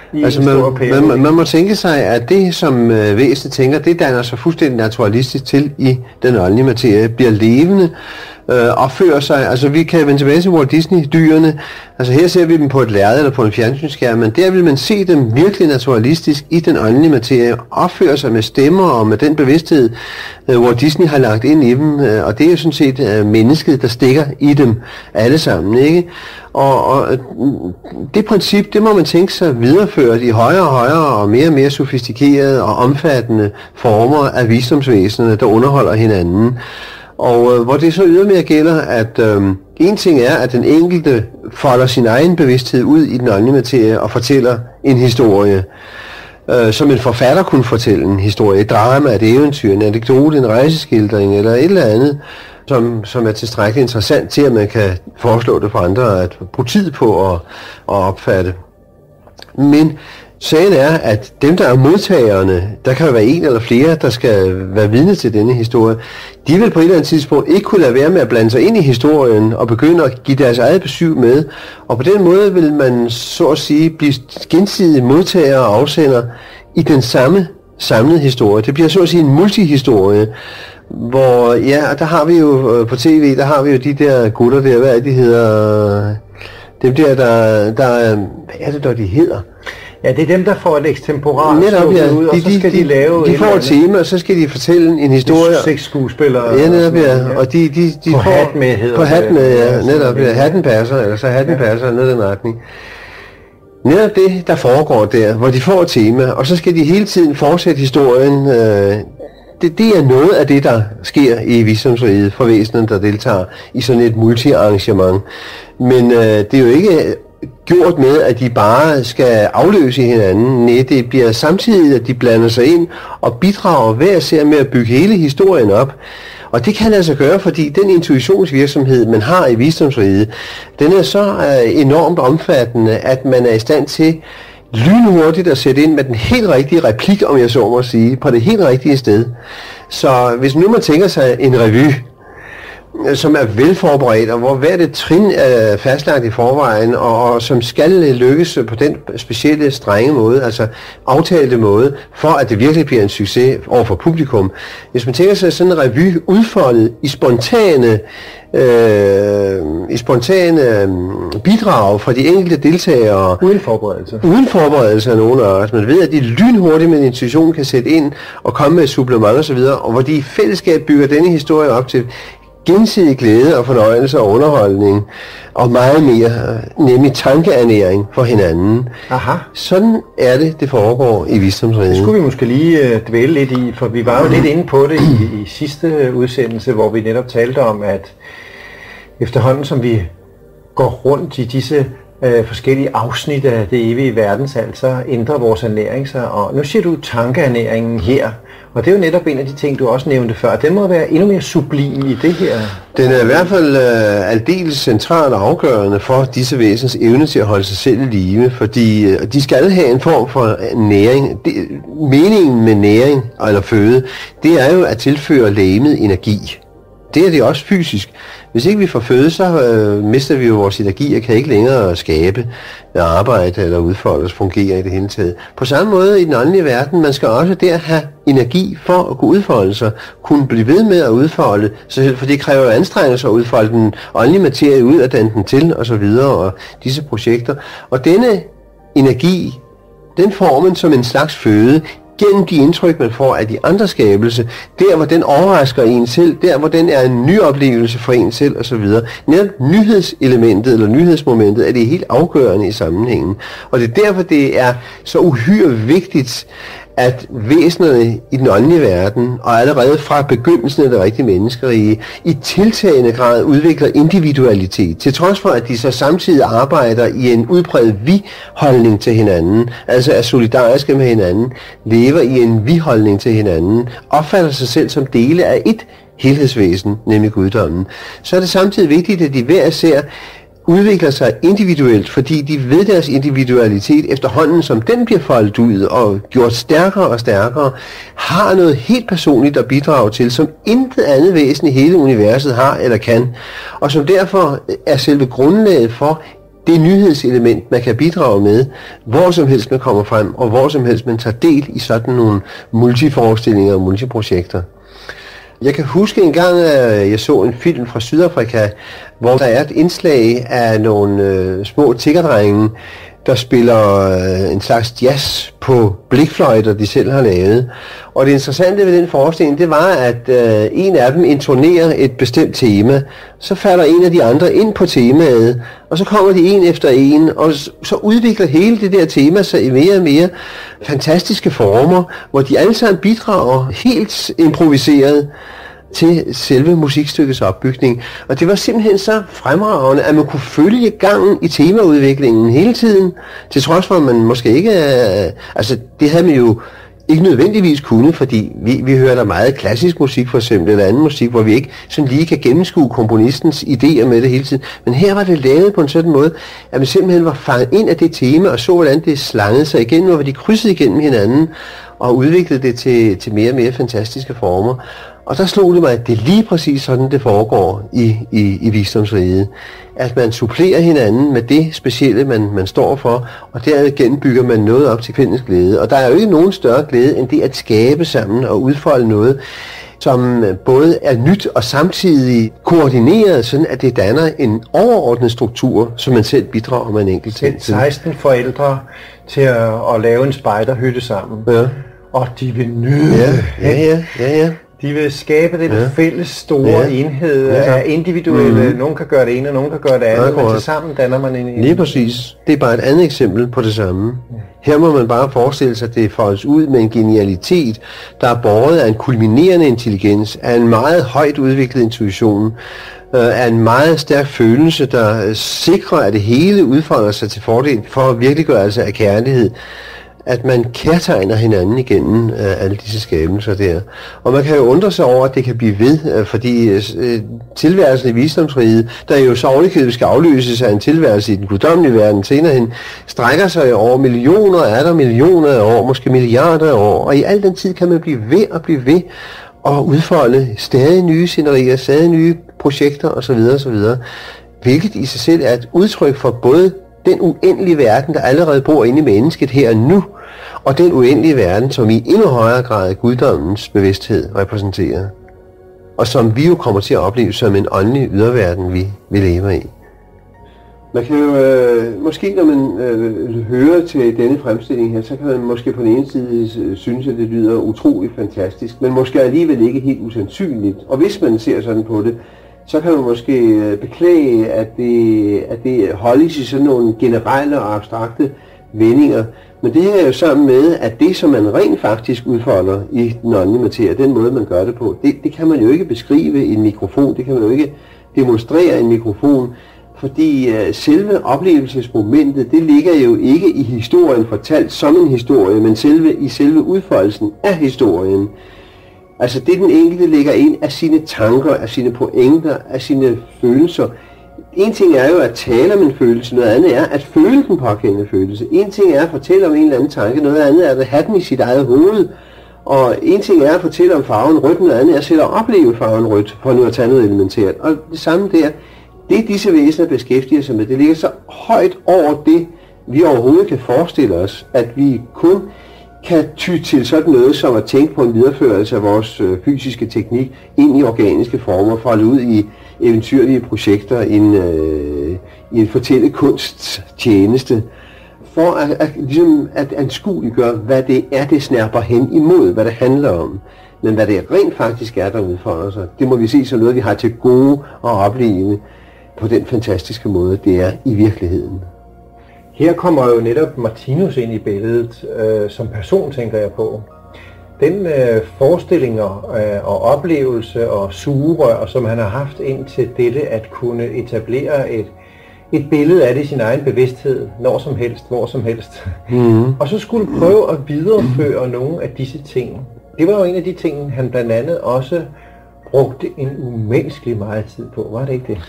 i altså en man, stor pære. Man, man må tænke sig, at det som øh, væsenet tænker, det danner sig fuldstændig naturalistisk til i den åndelige materie, bliver levende, øh, opfører sig. Altså vi kan vende tilbage til Walt Disney-dyrene. Altså her ser vi dem på et lærred eller på en fjernsynsskærm, men der vil man se dem virkelig naturalistisk i den åndelige materie, opføre sig med stemmer og med den bevidsthed, øh, Walt Disney har lagt ind i dem, øh, og det er jo sådan set øh, mennesket, der stikker i dem alle sammen, ikke? Og, og det princip, det må man tænke sig videreført i højere og højere og mere og mere sofistikerede og omfattende former af visdomsvæsenerne, der underholder hinanden. Og øh, hvor det så ydermere gælder, at øh, en ting er, at den enkelte folder sin egen bevidsthed ud i den åndelige materie og fortæller en historie, øh, som en forfatter kunne fortælle en historie, et drama, et eventyr, en anekdote, en rejseskildring eller et eller andet, som, som er tilstrækkeligt interessant til, at man kan foreslå det for andre at bruge tid på at, at opfatte. Men sagen er, at dem, der er modtagerne, der kan jo være en eller flere, der skal være vidne til denne historie, de vil på et eller andet tidspunkt ikke kunne lade være med at blande sig ind i historien og begynde at give deres eget besøg med. Og på den måde vil man så at sige blive gensidige modtagere og afsender i den samme samlede historie. Det bliver så at sige en multihistorie, hvor, ja, der har vi jo på tv, der har vi jo de der gutter der, hvad er de hedder, dem der, der, der, hvad er det der, de hedder? Ja, det er dem, der får et ekstemporat netop, ja. ud, og de, så skal de, de lave... De får et tema, og så skal de fortælle en historie. Seks skuespillere. Ja, netop, ja. Og de, de, de på får... hat med, hedder På hat med, ja. ja, Netop, ja. Hatten passer, eller så hatten ja. passer, ned i den retning. Netop det, der foregår der, hvor de får et tema, og så skal de hele tiden fortsætte historien. Øh, det, det er noget af det, der sker i visdomsriget for væsenerne, der deltager i sådan et multi-arrangement. Men øh, det er jo ikke gjort med, at de bare skal afløse hinanden. Nej, det bliver samtidig, at de blander sig ind og bidrager hver især med at bygge hele historien op. Og det kan altså gøre, fordi den intuitionsvirksomhed, man har i visdomsriget, den er så øh, enormt omfattende, at man er i stand til lynhurtigt at sætte ind med den helt rigtige replik, om jeg så må sige, på det helt rigtige sted. Så hvis nu man tænker sig en revy, som er velforberedt, og hvor hvert et trin er fastlagt i forvejen, og, og som skal lykkes på den specielle strenge måde, altså aftalte måde, for at det virkelig bliver en succes over for publikum. Hvis man tænker sig sådan en revy udfoldet i spontane, øh, i spontane bidrag fra de enkelte deltagere. Uden forberedelse. Uden forberedelse af nogen af os. Man ved, at de lynhurtigt med en intuition kan sætte ind og komme med et supplement og så videre, og hvor de i fællesskab bygger denne historie op til gensidig glæde og fornøjelse og underholdning og meget mere, nemlig tankeernæring for hinanden. Aha. Sådan er det, det foregår i visdomsriget. Det skulle vi måske lige uh, dvæle lidt i, for vi var jo lidt inde på det i, i sidste udsendelse, hvor vi netop talte om, at efterhånden som vi går rundt i disse uh, forskellige afsnit af det evige verdensalder, så ændrer vores ernæring sig. Og nu siger du tankeernæringen her. Og det er jo netop en af de ting, du også nævnte før. Den må være endnu mere sublim i det her. Den er i hvert fald øh, aldeles central og afgørende for disse væsens evne til at holde sig selv i live, fordi øh, de skal have en form for næring. Det, meningen med næring eller føde, det er jo at tilføre legemet energi. Det er det også fysisk. Hvis ikke vi får føde, så øh, mister vi jo vores energi og kan ikke længere skabe, arbejde eller udfolde os, fungere i det hele taget. På samme måde i den åndelige verden, man skal også der have energi for at kunne udfolde sig, kunne blive ved med at udfolde sig selv, for det kræver jo anstrengelse at udfolde den åndelige materie ud og danne den til og så videre, og disse projekter. Og denne energi, den får man som en slags føde, gennem de indtryk, man får af de andre skabelse, der hvor den overrasker en selv, der hvor den er en ny oplevelse for en selv osv. Netop nyhedselementet eller nyhedsmomentet er det helt afgørende i sammenhængen. Og det er derfor, det er så uhyre vigtigt, at væsenerne i den åndelige verden, og allerede fra begyndelsen af det rigtige menneskerige, i tiltagende grad udvikler individualitet, til trods for, at de så samtidig arbejder i en udbredt vi-holdning til hinanden, altså er solidariske med hinanden, lever i en vi-holdning til hinanden, opfatter sig selv som dele af et helhedsvæsen, nemlig guddommen. Så er det samtidig vigtigt, at de hver især udvikler sig individuelt, fordi de ved deres individualitet efterhånden, som den bliver foldet ud og gjort stærkere og stærkere, har noget helt personligt at bidrage til, som intet andet væsen i hele universet har eller kan, og som derfor er selve grundlaget for det nyhedselement, man kan bidrage med, hvor som helst man kommer frem, og hvor som helst man tager del i sådan nogle multiforestillinger og multiprojekter. Jeg kan huske en gang, at jeg så en film fra Sydafrika, hvor der er et indslag af nogle øh, små tiggerdrenge, der spiller øh, en slags jazz på blikfløjter, de selv har lavet. Og det interessante ved den forestilling, det var, at øh, en af dem intonerer et bestemt tema, så falder en af de andre ind på temaet, og så kommer de en efter en, og så udvikler hele det der tema sig i mere og mere fantastiske former, hvor de alle sammen bidrager helt improviseret til selve musikstykkets opbygning. Og det var simpelthen så fremragende, at man kunne følge gangen i temaudviklingen hele tiden, til trods for, at man måske ikke... Øh, altså, det havde man jo ikke nødvendigvis kunne, fordi vi, vi hører der meget klassisk musik for eksempel, eller anden musik, hvor vi ikke sådan lige kan gennemskue komponistens idéer med det hele tiden. Men her var det lavet på en sådan måde, at man simpelthen var fanget ind af det tema, og så hvordan det slangede sig igennem, og hvor de krydsede igennem hinanden, og udviklede det til, til mere og mere fantastiske former. Og der slog det mig, at det er lige præcis sådan, det foregår i, i, i visdomsriget. At man supplerer hinanden med det specielle, man, man står for, og derved genbygger man noget op til fælles glæde. Og der er jo ikke nogen større glæde, end det at skabe sammen og udfolde noget, som både er nyt og samtidig koordineret, sådan at det danner en overordnet struktur, som man selv bidrager med en enkelt til. seksten forældre til at, at lave en spejderhytte sammen, ja. Og de vil nyde. Ja, ja, ja, ja, ja. De vil skabe den ja. fælles store ja. enhed ja. af individuelle, mm-hmm. nogen kan gøre det ene, og nogen kan gøre det andet, ja, men tilsammen danner man en enhed. Lige præcis. Det er bare et andet eksempel på det samme. Ja. Her må man bare forestille sig, at det foldes ud med en genialitet, der er båret af en kulminerende intelligens, af en meget højt udviklet intuition, af en meget stærk følelse, der sikrer, at det hele udfolder sig til fordel for virkeliggørelse af kærlighed. At man kærtegner hinanden igennem øh, alle disse skabelser der. Og man kan jo undre sig over, at det kan blive ved, øh, fordi øh, tilværelsen i visdomsriget, der jo så ovenikøbet skal afløses af en tilværelse i den guddommelige verden senere hen, strækker sig over millioner, er der millioner af år, måske milliarder af år, og i al den tid kan man blive ved og blive ved og udfolde stadig nye scenerier, stadig nye projekter osv. osv., hvilket i sig selv er et udtryk for både den uendelige verden, der allerede bor inde i mennesket her og nu, og den uendelige verden, som i endnu højere grad guddommens bevidsthed repræsenterer, og som vi jo kommer til at opleve som en åndelig yderverden, vi, vi lever i. Man kan jo, øh, måske når man øh, hører til denne fremstilling her, så kan man måske på den ene side synes, at det lyder utroligt fantastisk, men måske alligevel ikke helt usandsynligt, og hvis man ser sådan på det, så kan man måske beklage, at det, at det holdes i sådan nogle generelle og abstrakte vendinger. Men det er jo sammen med, at det, som man rent faktisk udfolder i den åndelige materie, den måde, man gør det på, det, det kan man jo ikke beskrive i en mikrofon, det kan man jo ikke demonstrere i en mikrofon, fordi uh, selve oplevelsesmomentet, det ligger jo ikke i historien fortalt som en historie, men selve, i selve udfoldelsen af historien. Altså det, den enkelte lægger ind af sine tanker, af sine pointer, af sine følelser. En ting er jo at tale om en følelse, noget andet er at føle den pågældende følelse. En ting er at fortælle om en eller anden tanke, noget andet er at have den i sit eget hoved. Og en ting er at fortælle om farven rødt, noget andet er selv at opleve farven rødt, for nu at tage noget elementært. Og det samme der, det disse væsener beskæftiger sig med, det ligger så højt over det, vi overhovedet kan forestille os, at vi kun kan ty til sådan noget som at tænke på en videreførelse af vores øh, fysiske teknik ind i organiske former, folde ud i eventyrlige projekter, en, øh, i en fortællekunst-tjeneste, for at, at, ligesom at anskueliggøre, hvad det er, det snærper hen imod, hvad det handler om. Men hvad det rent faktisk er, der udfolder sig, det må vi se som noget, vi har til gode at opleve på den fantastiske måde, det er i virkeligheden. Her kommer jo netop Martinus ind i billedet øh, som person, tænker jeg på. Den øh, forestillinger øh, og oplevelse og sugerør, som han har haft ind til dette at kunne etablere et, et billede af det i sin egen bevidsthed, når som helst, hvor som helst. Mm. Og så skulle prøve at videreføre nogle af disse ting. Det var jo en af de ting, han blandt andet også brugte en umenneskelig meget tid på. Var det ikke det?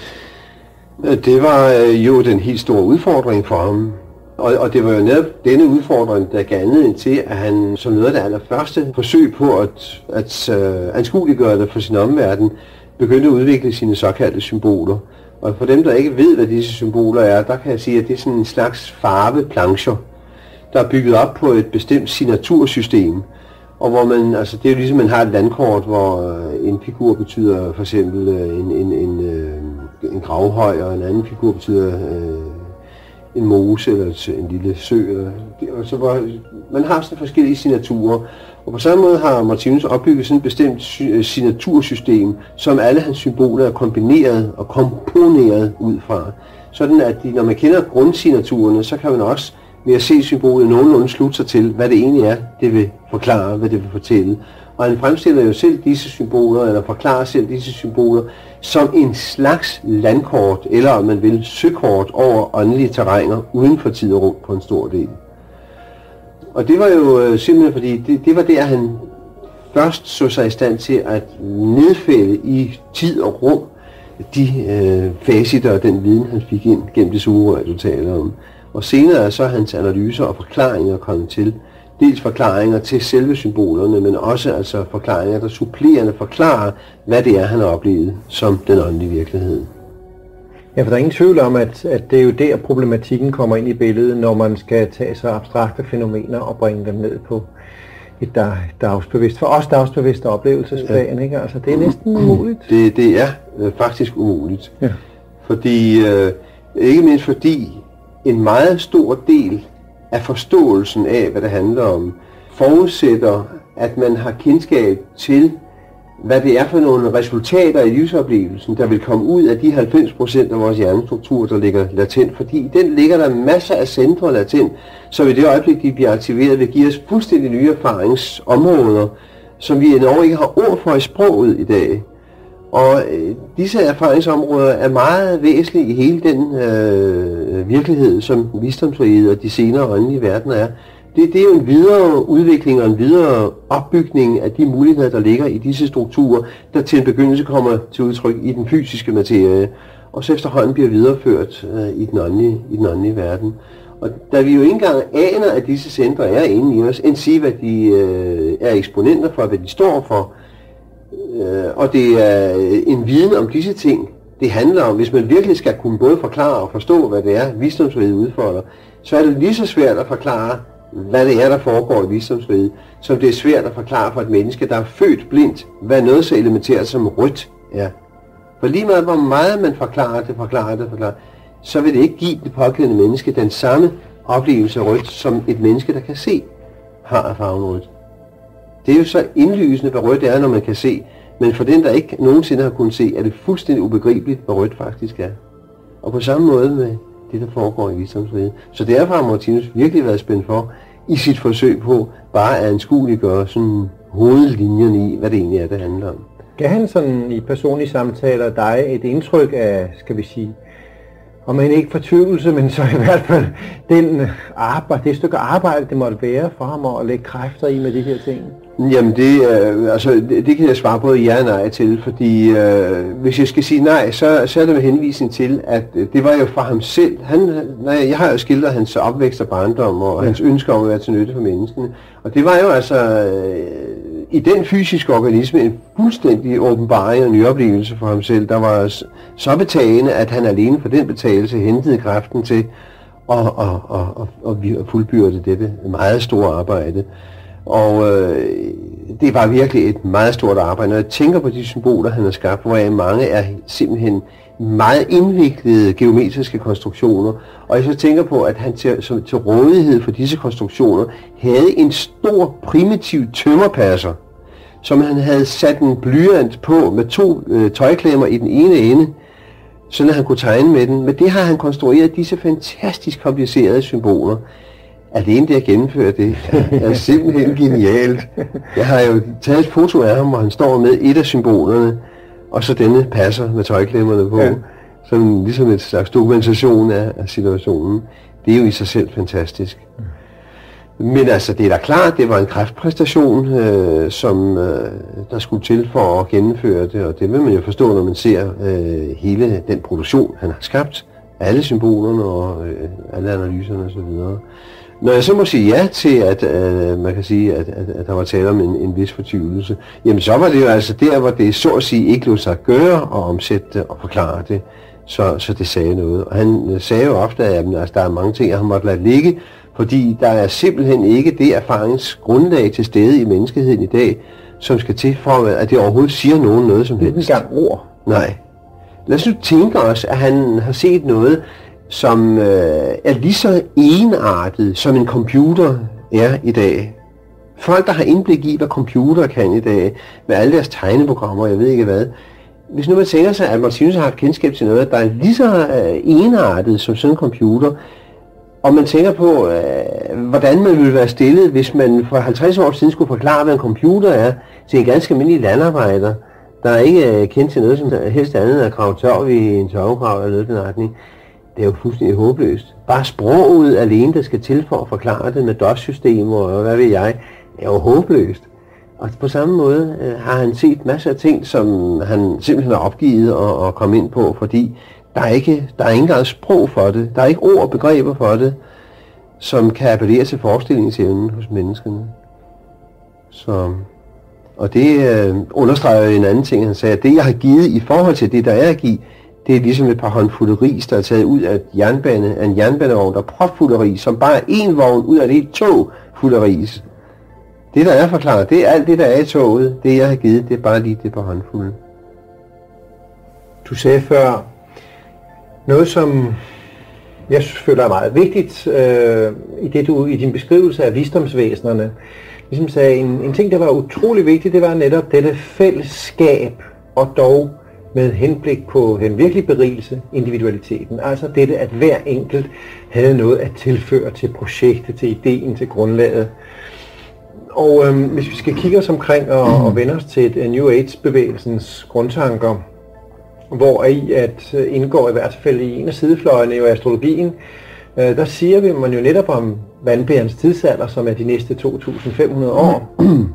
Det var jo den helt store udfordring for ham. Og, og det var jo netop denne udfordring, der gav anledning til, at han som noget af det allerførste forsøg på at, at uh, anskueliggøre det for sin omverden, begyndte at udvikle sine såkaldte symboler. Og for dem, der ikke ved, hvad disse symboler er, der kan jeg sige, at det er sådan en slags farveplancher, der er bygget op på et bestemt signatursystem. Og hvor man, altså det er jo ligesom, man har et landkort, hvor en figur betyder for eksempel en, en, en, en gravhøj, og en anden figur betyder øh, en mose eller en lille sø. Eller, og så hvor man har sådan forskellige signaturer. Og på samme måde har Martinus opbygget sådan et bestemt signatursystem, som alle hans symboler er kombineret og komponeret ud fra. Sådan at de, når man kender grundsignaturerne, så kan man også ved at se symbolet nogenlunde slutte sig til, hvad det egentlig er, det vil forklare, hvad det vil fortælle. Og han fremstiller jo selv disse symboler, eller forklarer selv disse symboler, som en slags landkort, eller om man vil, søkort over åndelige terræner uden for tid og rum på en stor del. Og det var jo øh, simpelthen fordi, det, det var der, han først så sig i stand til at nedfælde i tid og rum de øh, faciter og den viden, han fik ind gennem det sugerør, du taler om. Og senere er så hans analyser og forklaringer kommet til. Dels forklaringer til selve symbolerne, men også altså forklaringer, der supplerende forklarer, hvad det er, han har oplevet som den åndelige virkelighed. Ja, for der er ingen tvivl om, at, at det er jo der, problematikken kommer ind i billedet, når man skal tage så abstrakte fænomener og bringe dem ned på et dagsbevidst, for os dagsbevidste oplevelsesplan, ja. Ikke? Altså, det er næsten umuligt. Det, det er øh, faktisk umuligt. Ja. Fordi, øh, ikke mindst fordi en meget stor del af forståelsen af, hvad det handler om, forudsætter, at man har kendskab til, hvad det er for nogle resultater i livsoplevelsen, der vil komme ud af de halvfems procent af vores hjernestruktur, der ligger latent. Fordi i den ligger der masser af centre latent, som i det øjeblik, de bliver aktiveret, vil give os fuldstændig nye erfaringsområder, som vi endnu ikke har ord for i sproget i dag. Og øh, disse erfaringsområder er meget væsentlige i hele den øh, virkelighed, som visdomsriget og de senere åndelige verdener er. Det, det er jo en videre udvikling og en videre opbygning af de muligheder, der ligger i disse strukturer, der til en begyndelse kommer til udtryk i den fysiske materie, og så efterhånden bliver videreført øh, i, den åndelige, i den åndelige verden. Og da vi jo ikke engang aner, at disse centre er inde i os, end sige, hvad de øh, er eksponenter for, hvad de står for, øh, og det er en viden om disse ting, det handler om, hvis man virkelig skal kunne både forklare og forstå, hvad det er, visdomsriget udfordrer, så er det lige så svært at forklare, hvad det er, der foregår i visdomsriget, som det er svært at forklare for et menneske, der er født blindt, hvad noget så elementært som rødt er. For lige meget, hvor meget man forklarer det, forklarer det, forklarer, så vil det ikke give det pågældende menneske den samme oplevelse af rødt, som et menneske, der kan se, har af farven rødt. Det er jo så indlysende, hvad rødt er, når man kan se, men for den, der ikke nogensinde har kunnet se, er det fuldstændig ubegribeligt, hvad rødt faktisk er. Og på samme måde med det, der foregår i visdomsriget. Så derfor har Martinus virkelig været spændt for, i sit forsøg på bare at anskueliggøre sådan hovedlinjerne i, hvad det egentlig er, det handler om. Gav han sådan i personlige samtaler dig et indtryk af, skal vi sige, om man ikke fortvivlelse, men så i hvert fald den arbejde, det stykke arbejde, det måtte være for ham at lægge kræfter i med de her ting? Jamen det, øh, altså, det, det kan jeg svare både ja og nej til, fordi øh, hvis jeg skal sige nej, så, så er det med henvisning til, at det var jo for ham selv. Han, nej, jeg har jo skildret hans opvækst og barndom og ja. hans ønsker om at være til nytte for menneskene. Og det var jo altså øh, i den fysiske organisme en fuldstændig åbenbaring og nyoplevelse for ham selv. Der var så betagende, at han alene for den betagelse hentede kræften til at, at, at, at, at fuldbyrde dette meget store arbejde. Og øh, det var virkelig et meget stort arbejde. Når jeg tænker på de symboler, han har skabt, hvor mange er simpelthen meget indviklede geometriske konstruktioner, og jeg så tænker på, at han til, som, til rådighed for disse konstruktioner havde en stor primitiv tømmerpasser, som han havde sat en blyant på med to øh, tøjklemmer i den ene ende, så han kunne tegne med den. Men det har han konstrueret disse fantastisk komplicerede symboler. Alene det at gennemføre det er simpelthen genialt. Jeg har jo taget et foto af ham, hvor han står med et af symbolerne, og så denne passer med tøjklemmerne på, ja. Som ligesom et slags dokumentation af, af situationen. Det er jo i sig selv fantastisk. Men altså, det er da klart, det var en kræftpræstation, øh, som øh, der skulle til for at gennemføre det, og det vil man jo forstå, når man ser øh, hele den produktion, han har skabt, alle symbolerne og øh, alle analyserne osv. Når jeg så må sige ja til, at øh, man kan sige, at, at, at der var tale om en, en vis fortvivlelse, jamen så var det jo altså der, hvor det så at sige ikke lod sig gøre og omsætte det og forklare det, så, så det sagde noget. Og han sagde jo ofte, at jamen, altså, der er mange ting, han måtte lade ligge, fordi der er simpelthen ikke det erfaringsgrundlag til stede i menneskeheden i dag, som skal til for, at det overhovedet siger nogen noget som helst. Ikke engang ord. Nej. Lad os nu tænke os, at han har set noget, som øh, er lige så enartet, som en computer er i dag. Folk, der har indblik i, hvad computer kan i dag, med alle deres tegneprogrammer, jeg ved ikke hvad. Hvis nu man tænker sig, at Martinus har haft kendskab til noget, der er lige så øh, enartet som sådan en computer, og man tænker på, øh, hvordan man ville være stillet, hvis man for halvtreds år siden skulle forklare, hvad en computer er, til en ganske almindelig landarbejder, der ikke øh, kendt til noget som helst andet end at grave tørv i en tørvegrav eller noget i den retning. Det er jo fuldstændig håbløst. Bare sproget alene, der skal til for at forklare det med D O S-systemer og hvad ved jeg, er jo håbløst. Og på samme måde øh, har han set masser af ting, som han simpelthen har opgivet og, og komme ind på, fordi der er ikke der er ikke engang sprog for det. Der er ikke ord og begreber for det, som kan appellere til forestillingsevnen hos menneskene. Så, og det øh, understreger en anden ting, han sagde, at det jeg har givet i forhold til det, der er at give, det er ligesom et par håndfulde ris, der er taget ud af, jernbane, af en jernbanevogn, der er propfuld af ris, som bare er én vogn ud af et helt tog fuld af ris. Det, der er forklaret, det er alt det, der er i toget. Det, jeg har givet, det er bare lige det par håndfulde. Du sagde før noget, som jeg føler er meget vigtigt øh, i, det, du, i din beskrivelse af visdomsvæsenerne. Ligesom sagde, en, en ting, der var utrolig vigtigt, det var netop dette fællesskab, og dog med henblik på den virkelige berigelse, individualiteten. Altså dette, at hver enkelt havde noget at tilføre til projektet, til ideen, til grundlaget. Og øhm, hvis vi skal kigge os omkring og, og vende os til et, New Age-bevægelsens grundtanker, hvor i at indgår i hvert fald i en af sidefløjene i astrologien, øh, der siger vi man jo netop om vandbærens tidsalder, som er de næste to tusind fem hundrede år.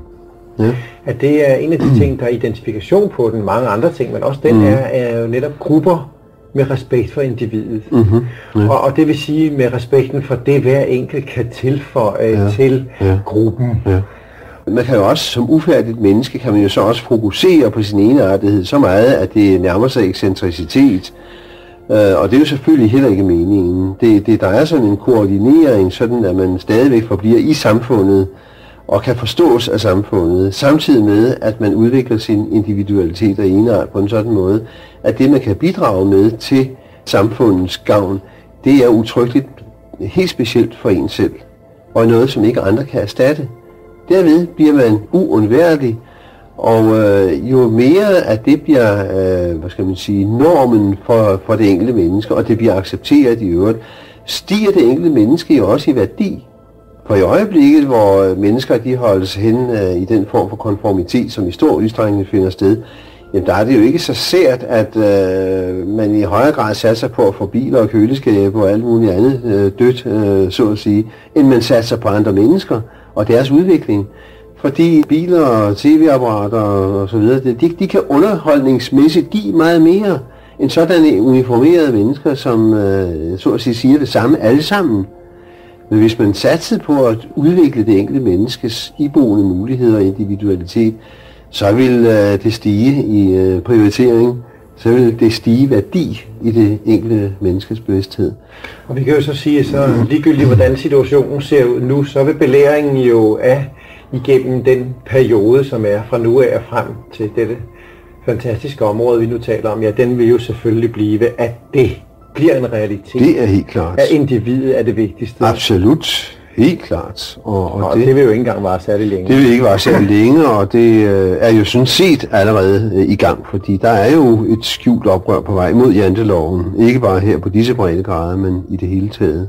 Ja. At det er en af de ting, der er identifikation på den, mange andre ting, men også den mm. er, er jo netop grupper med respekt for individet. Mm-hmm. Ja. Og, og det vil sige med respekten for det, hver enkelt kan tilføje ja. til ja. gruppen. Ja. Man kan jo også, som ufærdigt menneske, kan man jo så også fokusere på sin eneartighed så meget, at det nærmer sig ekscentricitet. Uh, og det er jo selvfølgelig heller ikke meningen. Det, det, der er sådan en koordinering, sådan at man stadigvæk forbliver i samfundet, og kan forstås af samfundet, samtidig med, at man udvikler sin individualitet og egenart på en sådan måde, at det, man kan bidrage med til samfundets gavn, det er utryggeligt helt specielt for en selv, og noget, som ikke andre kan erstatte. Derved bliver man uundværlig, og øh, jo mere at det bliver, øh, hvad skal man sige, normen for, for det enkelte menneske, og det bliver accepteret i øvrigt, stiger det enkelte menneske jo også i værdi. For i øjeblikket, hvor mennesker de holdes hen øh, i den form for konformitet, som i stor udstrækning finder sted, jamen der er det jo ikke så sært, at øh, man i højere grad satser på at få biler og køleskaber og alt muligt andet øh, dødt, øh, så at sige, end man satser på andre mennesker og deres udvikling. Fordi biler og tv-apparater og så videre, de, de kan underholdningsmæssigt give meget mere end sådanne uniformerede mennesker, som øh, så at sige siger det samme alle sammen. Men hvis man satsede på at udvikle det enkelte menneskes iboende muligheder og individualitet, så vil øh, det stige i øh, prioritering, så vil det stige værdi i det enkelte menneskes bevidsthed. Og vi kan jo så sige, så ligegyldigt hvordan situationen ser ud nu, så vil belæringen jo af igennem den periode, som er fra nu af og frem til dette fantastiske område, vi nu taler om, ja, den vil jo selvfølgelig blive, at det bliver en realitet. Det er helt klart. At individet er det vigtigste. Absolut. Helt klart. Og, og, og det, det vil jo ikke engang vare særlig længe. Det vil ikke vare særlig længe, og det øh, er jo sådan set allerede øh, i gang, fordi der er jo et skjult oprør på vej mod janteloven. Ikke bare her på disse breddegrader, men i det hele taget.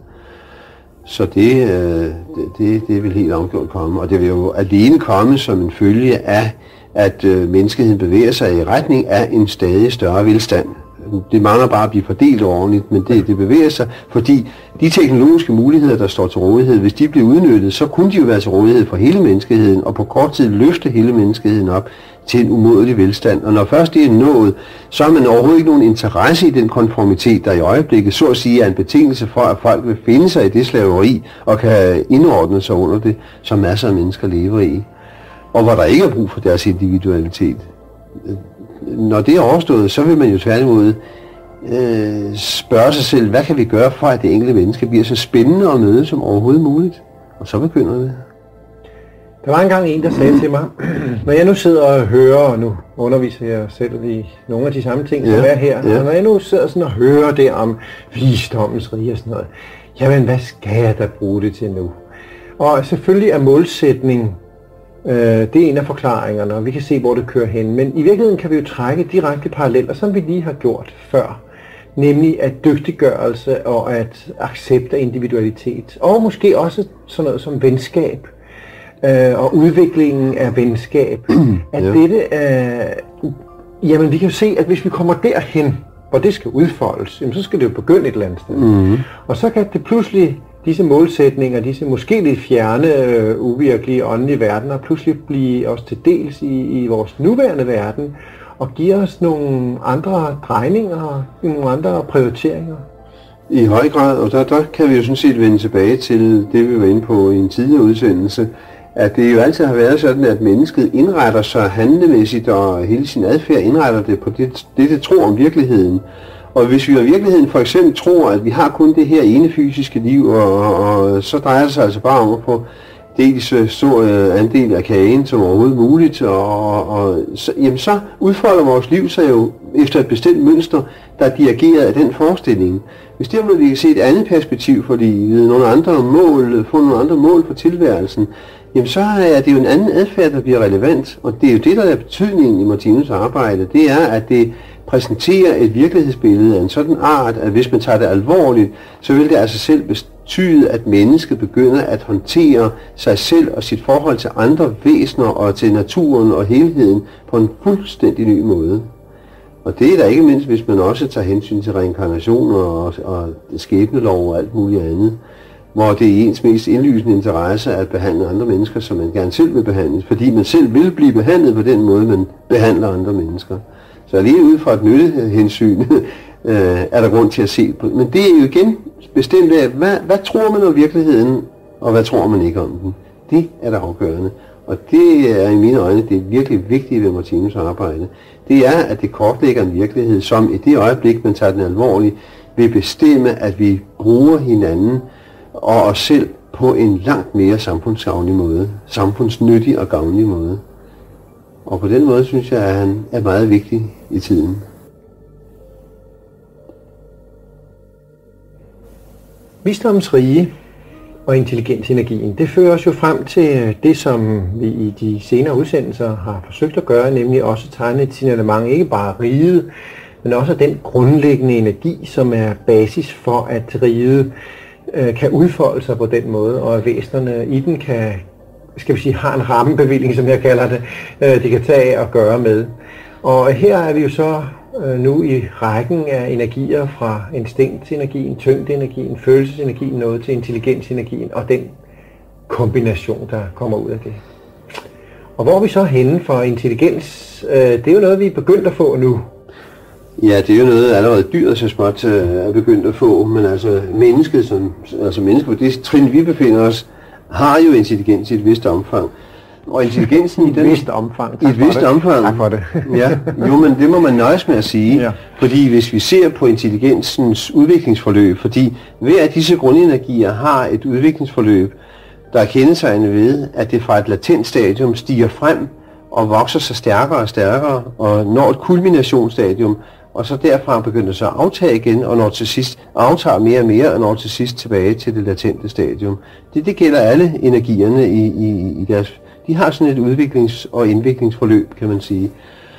Så det, øh, det, det vil helt afgjort komme, og det vil jo alene komme som en følge af, at øh, menneskeheden bevæger sig i retning af en stadig større velstand. Det mangler bare at blive fordelt ordentligt, men det, det bevæger sig, fordi de teknologiske muligheder, der står til rådighed, hvis de bliver udnyttet, så kunne de jo være til rådighed for hele menneskeheden, og på kort tid løfte hele menneskeheden op til en umådelig velstand. Og når først det er nået, så har man overhovedet ikke nogen interesse i den konformitet, der i øjeblikket, så at sige, er en betingelse for, at folk vil finde sig i det slaveri, og kan indordne sig under det, som masser af mennesker lever i. Og hvor der ikke er brug for deres individualitet. Når det er overstået, så vil man jo tværtimod øh, spørge sig selv, hvad kan vi gøre for, at det enkelte menneske bliver så spændende at møde som overhovedet muligt? Og så begynder det. Der var engang en, der sagde til mig, når jeg nu sidder og hører, og nu underviser jeg selv i nogle af de samme ting, som ja, er her, ja. Og når jeg nu sidder sådan og hører det om visdommens rige og sådan noget, jamen hvad skal jeg da bruge det til nu? Og selvfølgelig er målsætning, øh, det er en af forklaringerne, og vi kan se, hvor det kører hen. Men i virkeligheden kan vi jo trække direkte paralleller, som vi lige har gjort før. Nemlig at dygtiggørelse og at accept af individualitet. Og måske også sådan noget som venskab. Øh, og udviklingen af venskab. At ja. dette, øh, jamen vi kan jo se, at hvis vi kommer derhen, hvor det skal udfoldes, jamen, så skal det jo begynde et eller andet sted. Mm. Og så kan det pludselig, disse målsætninger, disse måske lidt fjerne, øh, uvirkelige, åndelige verdener, pludselig blive også til dels i, i vores nuværende verden, og give os nogle andre drejninger, nogle andre prioriteringer. I høj grad, og der, der kan vi jo sådan set vende tilbage til det, vi var inde på i en tidligere udsendelse, at det jo altid har været sådan, at mennesket indretter sig handlemæssigt, og hele sin adfærd indretter det på det, det, det tror om virkeligheden. Og hvis vi i virkeligheden for eksempel tror, at vi har kun det her ene fysiske liv, og, og så drejer det sig altså bare om at få dels stor andel af kagen som overhovedet muligt, og, og så, jamen så udfolder vores liv sig jo efter et bestemt mønster, der er dirigeret af den forestilling. Hvis derimod vi kan se et andet perspektiv for livet, nogle andre mål, få nogle andre mål for tilværelsen, jamen så er det jo en anden adfærd, der bliver relevant, og det er jo det, der er betydningen i Martinus arbejde, det er, at det præsenterer et virkelighedsbillede af en sådan art, at hvis man tager det alvorligt, så vil det altså selv betyde, at mennesket begynder at håndtere sig selv og sit forhold til andre væsener og til naturen og helheden på en fuldstændig ny måde. Og det er der ikke mindst, hvis man også tager hensyn til reinkarnation og, og skæbnelov og alt muligt andet, hvor det er ens mest indlysende interesse at behandle andre mennesker, som man gerne selv vil behandles, fordi man selv vil blive behandlet på den måde, man behandler andre mennesker. Så alene ud fra et nyttehensyn er der grund til at se på. Men det er jo igen bestemt af, hvad, hvad tror man om virkeligheden, og hvad tror man ikke om den. Det er der afgørende. Og det er i mine øjne det er virkelig vigtigt ved Martinus arbejde. Det er, at det kortlægger en virkelighed, som i det øjeblik, man tager den alvorligt, vil bestemme, at vi bruger hinanden og os selv på en langt mere samfundsgavnlig måde. Samfundsnyttig og gavnlig måde. Og på den måde synes jeg, at han er meget vigtig i tiden. Visdommens rige og intelligensenergien, det fører os jo frem til det, som vi i de senere udsendelser har forsøgt at gøre, nemlig også tegne et signalement, ikke bare riget, men også den grundlæggende energi, som er basis for, at riget øh, kan udfolde sig på den måde, og at væsenerne i den kan, skal vi sige, har en rammebevilling, som jeg kalder det, øh, de kan tage og gøre med. Og her er vi jo så øh, nu i rækken af energier fra instinktenergien, tyngdenergien, følelsesenergien, noget til intelligensenergien og den kombination, der kommer ud af det. Og hvor er vi så henne for intelligens? Øh, det er jo noget, vi er begyndt at få nu. Ja, det er jo noget, allerede dyret så småt er begyndt at få, men altså mennesket, som, altså mennesket på det trin, vi befinder os, har jo intelligens i et vist omfang. Og intelligensen i den... I et vist omfang. I et vist omfang. Tak for det. Ja, jo, men det må man nøjes med at sige. Ja. Fordi hvis vi ser på intelligensens udviklingsforløb, fordi hver af disse grundenergier har et udviklingsforløb, der er kendetegnet ved, at det fra et latent stadium stiger frem og vokser sig stærkere og stærkere og når et kulminationsstadium, og så derfra begynder så at aftage igen, og når til sidst aftager mere og mere, og når til sidst tilbage til det latente stadium. Det, det gælder alle energierne i, i, i deres... De har sådan et udviklings- og indviklingsforløb, kan man sige.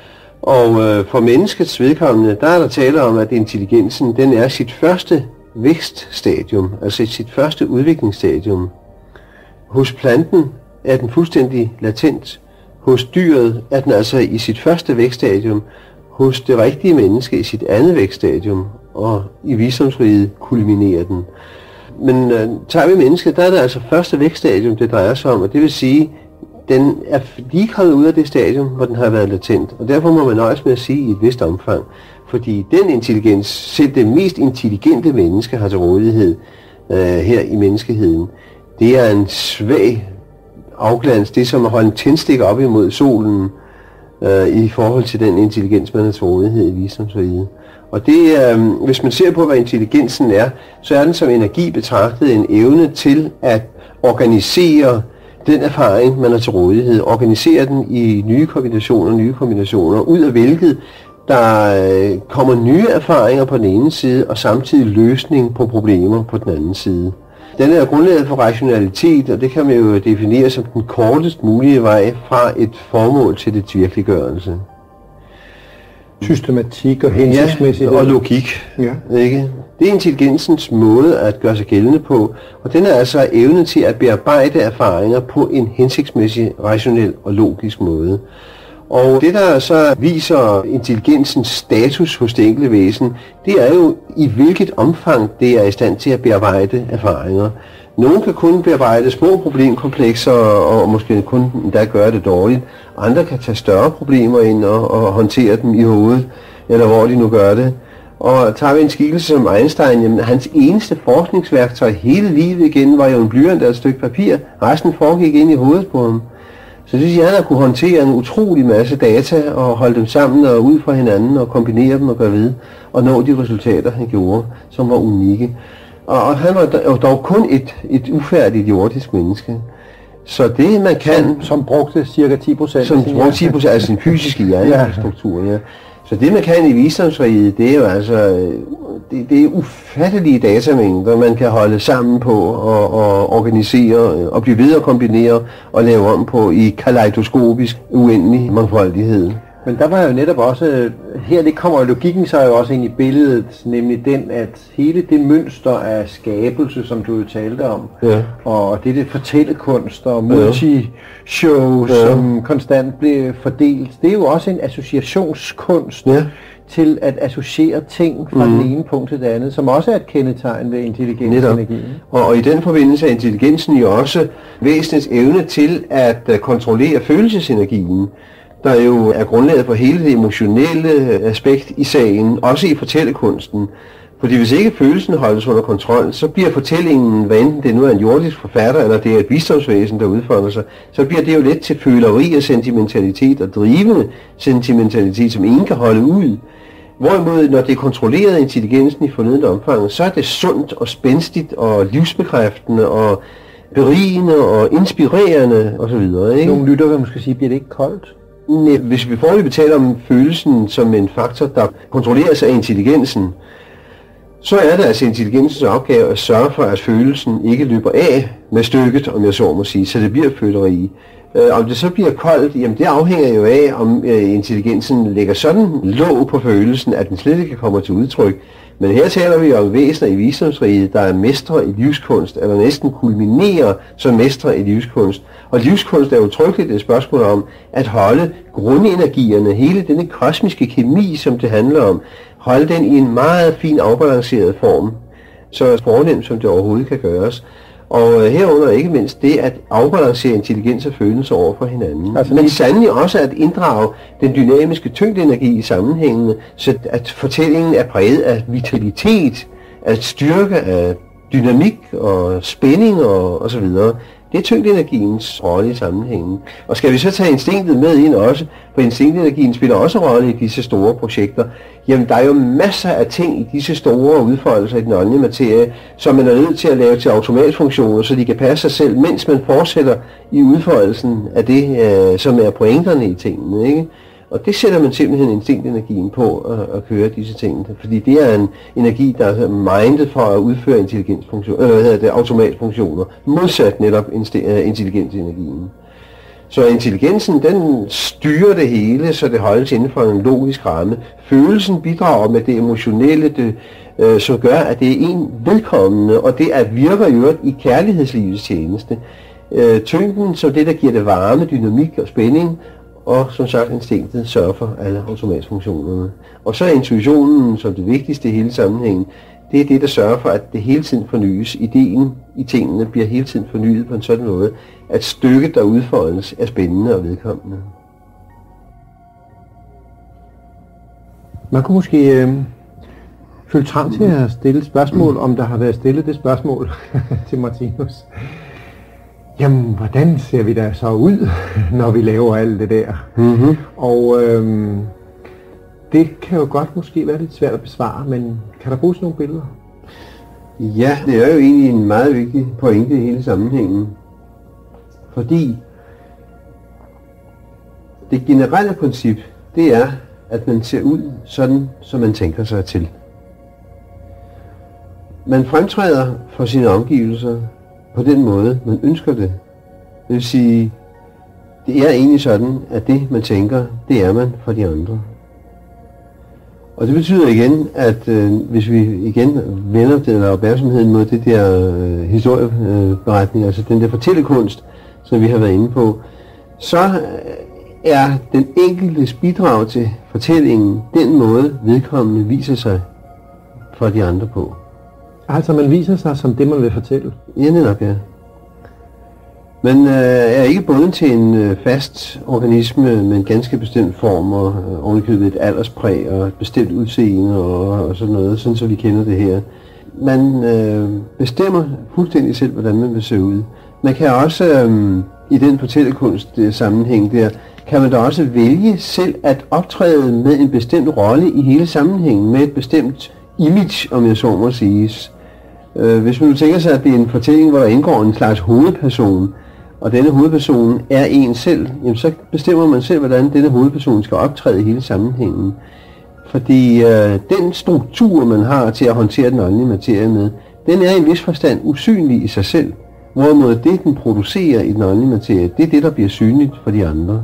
Og øh, for menneskets vedkommende, der er der tale om, at intelligensen, den er sit første vækststadium, altså sit første udviklingsstadium. Hos planten er den fuldstændig latent. Hos dyret er den altså i sit første vækststadium. Hos det rigtige menneske i sit andet vækststadium, og i visdomsriget kulminerer den. Men øh, tager vi mennesket, der er det altså første vækststadium, det drejer sig om, og det vil sige, den er lige kommet ud af det stadium, hvor den har været latent, og derfor må man nøjes med at sige i et vist omfang, fordi den intelligens, selv det mest intelligente menneske har til rådighed øh, her i menneskeheden, det er en svag afglans, det er som at holde en tændstik op imod solen, øh, i forhold til den intelligens, man har til rådighed i visdomsriget. Og det, øh, hvis man ser på, hvad intelligensen er, så er den som energi betragtet en evne til at organisere den erfaring, man har til rådighed, organisere den i nye kombinationer, nye kombinationer, ud af hvilket der øh, kommer nye erfaringer på den ene side, og samtidig løsning på problemer på den anden side. Den er grundlaget for rationalitet, og det kan man jo definere som den kortest mulige vej fra et formål til det virkeliggørelse. Systematik og hensigtsmæssighed. Ja, og logik. Ja. Ikke? Det er intelligensens måde at gøre sig gældende på, og den er altså evnen til at bearbejde erfaringer på en hensigtsmæssig, rationel og logisk måde. Og det, der så viser intelligensens status hos det enkelte væsen, det er jo i hvilket omfang det er i stand til at bearbejde erfaringer. Nogle kan kun bearbejde små problemkomplekser og måske kun endda gøre det dårligt. Andre kan tage større problemer ind og, og håndtere dem i hovedet, eller hvor de nu gør det. Og tager vi en skikkelse som Einstein, jamen hans eneste forskningsværktøj hele livet igen var jo en blyant og et stykke papir. Resten foregik ind i hovedet på ham. Så det vil sige, at han har kunne håndtere en utrolig masse data og holde dem sammen og ud fra hinanden og kombinere dem og gøre ved og nå de resultater, han gjorde, som var unikke. Og han var jo dog kun et, et ufærdigt jordisk menneske. Så det man kan... Som, som brugte cirka ti procent. Som brugte ti procent af sin fysiske hjernestruktur, ja. Så det man kan i visdomsriget, det er jo altså... Det, det er ufattelige datamængder, man kan holde sammen på og, og organisere og blive ved at kombinere og lave om på i kaleidoskopisk uendelig mangfoldighed. Men der var jo netop også, her det kommer logikken så jo også ind i billedet, nemlig den, at hele det mønster af skabelse, som du jo talte om, ja. Og det er det fortællekunst og multishow, ja. Som konstant blev fordelt, det er jo også en associationskunst, ja. Til at associere ting fra mm. den ene punkt til det andet, som også er et kendetegn ved intelligensenergien. Og, og i den forbindelse er intelligensen jo også væsenets evne til at uh, kontrollere følelsesenergien, der jo er grundlaget for hele det emotionelle aspekt i sagen, også i fortællekunsten. Fordi hvis ikke følelsen holdes under kontrol, så bliver fortællingen, hvad enten det nu er en jordisk forfatter, eller det er et visdomsvæsen, der udfolder sig, så bliver det jo let til føleri og sentimentalitet og drivende sentimentalitet, som ingen kan holde ud. Hvorimod, når det er kontrolleret intelligensen i fornødent omfang, så er det sundt og spændstigt og livsbekræftende og berigende og inspirerende osv. Nogle lytter vil måske sige, bliver det ikke koldt? Nej, hvis vi foreløbig taler om følelsen som en faktor, der kontrolleres af intelligensen, så er det altså intelligensens opgave at sørge for, at følelsen ikke løber af med stykket, om jeg så må sige, så det bliver føleri. Øh, om det så bliver koldt, jamen det afhænger jo af, om øh, intelligensen lægger sådan låg på følelsen, at den slet ikke kommer til udtryk. Men her taler vi om væsener i visdomsriget, der er mestre i livskunst, eller næsten kulminerer som mestre i livskunst. Og livskunst er udtrykkeligt et spørgsmål om at holde grundenergierne, hele denne kosmiske kemi, som det handler om, holde den i en meget fin afbalanceret form, så fornemt som det overhovedet kan gøres. Og herunder ikke mindst det at afbalancere intelligens og følelser over for hinanden. Altså, men sandelig også at inddrage den dynamiske tyngdenergi i sammenhængene, så at fortællingen er præget af vitalitet, af styrke, af dynamik og spænding og, og så videre. Det er tyngdenergiens rolle i sammenhængen. Og skal vi så tage instinktet med ind også, for instinktenergien spiller også rolle i disse store projekter, jamen der er jo masser af ting i disse store udfoldelser i den åndelige materie, som man er nødt til at lave til automatfunktioner, så de kan passe sig selv, mens man fortsætter i udfoldelsen af det, øh, som er pointerne i tingene, ikke? Og det sætter man simpelthen instinktenergien på at, at køre disse ting, fordi det er en energi, der er mindet for at udføre intelligensfunktioner, eller hvad hedder det, automatfunktioner, modsat netop intelligensenergien. Så intelligensen, den styrer det hele, så det holdes inden for en logisk ramme. Følelsen bidrager med det emotionelle, det, øh, som gør, at det er en vedkommende, og det at virker jo i kærlighedslivets tjeneste. Øh, tyngden som det, der giver det varme, dynamik og spænding, og som sagt instinktet sørger for alle automatfunktionerne. Og så er intuitionen som det vigtigste i hele sammenhængen, det er det, der sørger for, at det hele tiden fornyes. Ideen i tingene bliver hele tiden fornyet på en sådan måde, at stykket, der udfoldes, er spændende og vedkommende. Man kunne måske øh, føle trang til at stille et spørgsmål, om der har været stillet det spørgsmål til Martinus. jamen, hvordan ser vi da så ud, når vi laver alt det der? Mm-hmm. Og øhm, det kan jo godt måske være lidt svært at besvare, men kan der bruges nogle billeder? Ja, det er jo egentlig en meget vigtig pointe i hele sammenhængen. Fordi det generelle princip, det er, at man ser ud sådan, som man tænker sig til. Man fremtræder for sine omgivelser på den måde, man ønsker det. Det vil sige, det er egentlig sådan, at det, man tænker, det er man for de andre. Og det betyder igen, at øh, hvis vi igen vender den der opmærksomheden mod det der øh, historieberetning, altså den der fortællekunst, som vi har været inde på, så er den enkeltes bidrag til fortællingen den måde, vedkommende viser sig for de andre på. Altså man viser sig som det, man vil fortælle? Ja, netop, ja. Man øh, er ikke bundet til en øh, fast organisme med en ganske bestemt form og øh, ovenikøbet et alderspræg og et bestemt udseende og, og sådan noget, sådan så vi kender det her. Man øh, bestemmer fuldstændig selv, hvordan man vil se ud. Man kan også øh, i den fortællekunst øh, sammenhæng der, kan man da også vælge selv at optræde med en bestemt rolle i hele sammenhængen, med et bestemt image, om jeg så må siges. Øh, hvis man nu tænker sig, at det er en fortælling, hvor der indgår en slags hovedperson, og denne hovedperson er en selv, jamen så bestemmer man selv, hvordan denne hovedperson skal optræde i hele sammenhængen. Fordi øh, den struktur, man har til at håndtere den åndelige materie med, den er i en vis forstand usynlig i sig selv. Hvorimod det, den producerer i den åndelige materie, det er det, der bliver synligt for de andre.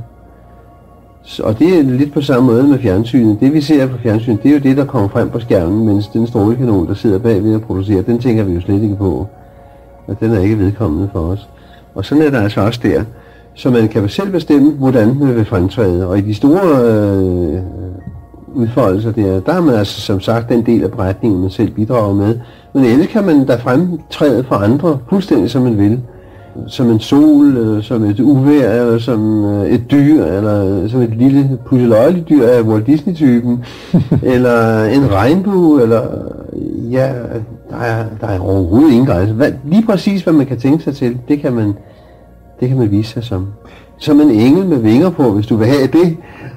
Og det er lidt på samme måde med fjernsynet. Det vi ser på fjernsynet, det er jo det, der kommer frem på skærmen, mens den strålekanon, der sidder bagved og producerer, den tænker vi jo slet ikke på. Og den er ikke vedkommende for os. Og sådan er der altså også der. Så man kan selv bestemme, hvordan man vil fremtræde. Og i de store øh, udfoldelser der, der er man altså som sagt den del af beretningen, man selv bidrager med. Men ellers kan man da fremtræde for andre, fuldstændig som man vil. Som en sol, eller som et uvejr, eller som et dyr, eller som et lille pusseløjeligt dyr af Walt Disney-typen, eller en regnbue, eller ja, der er, der er overhovedet ingen grænse. Hvad, lige præcis hvad man kan tænke sig til, det kan man, det kan man vise sig som. Som en engel med vinger på, hvis du vil have det.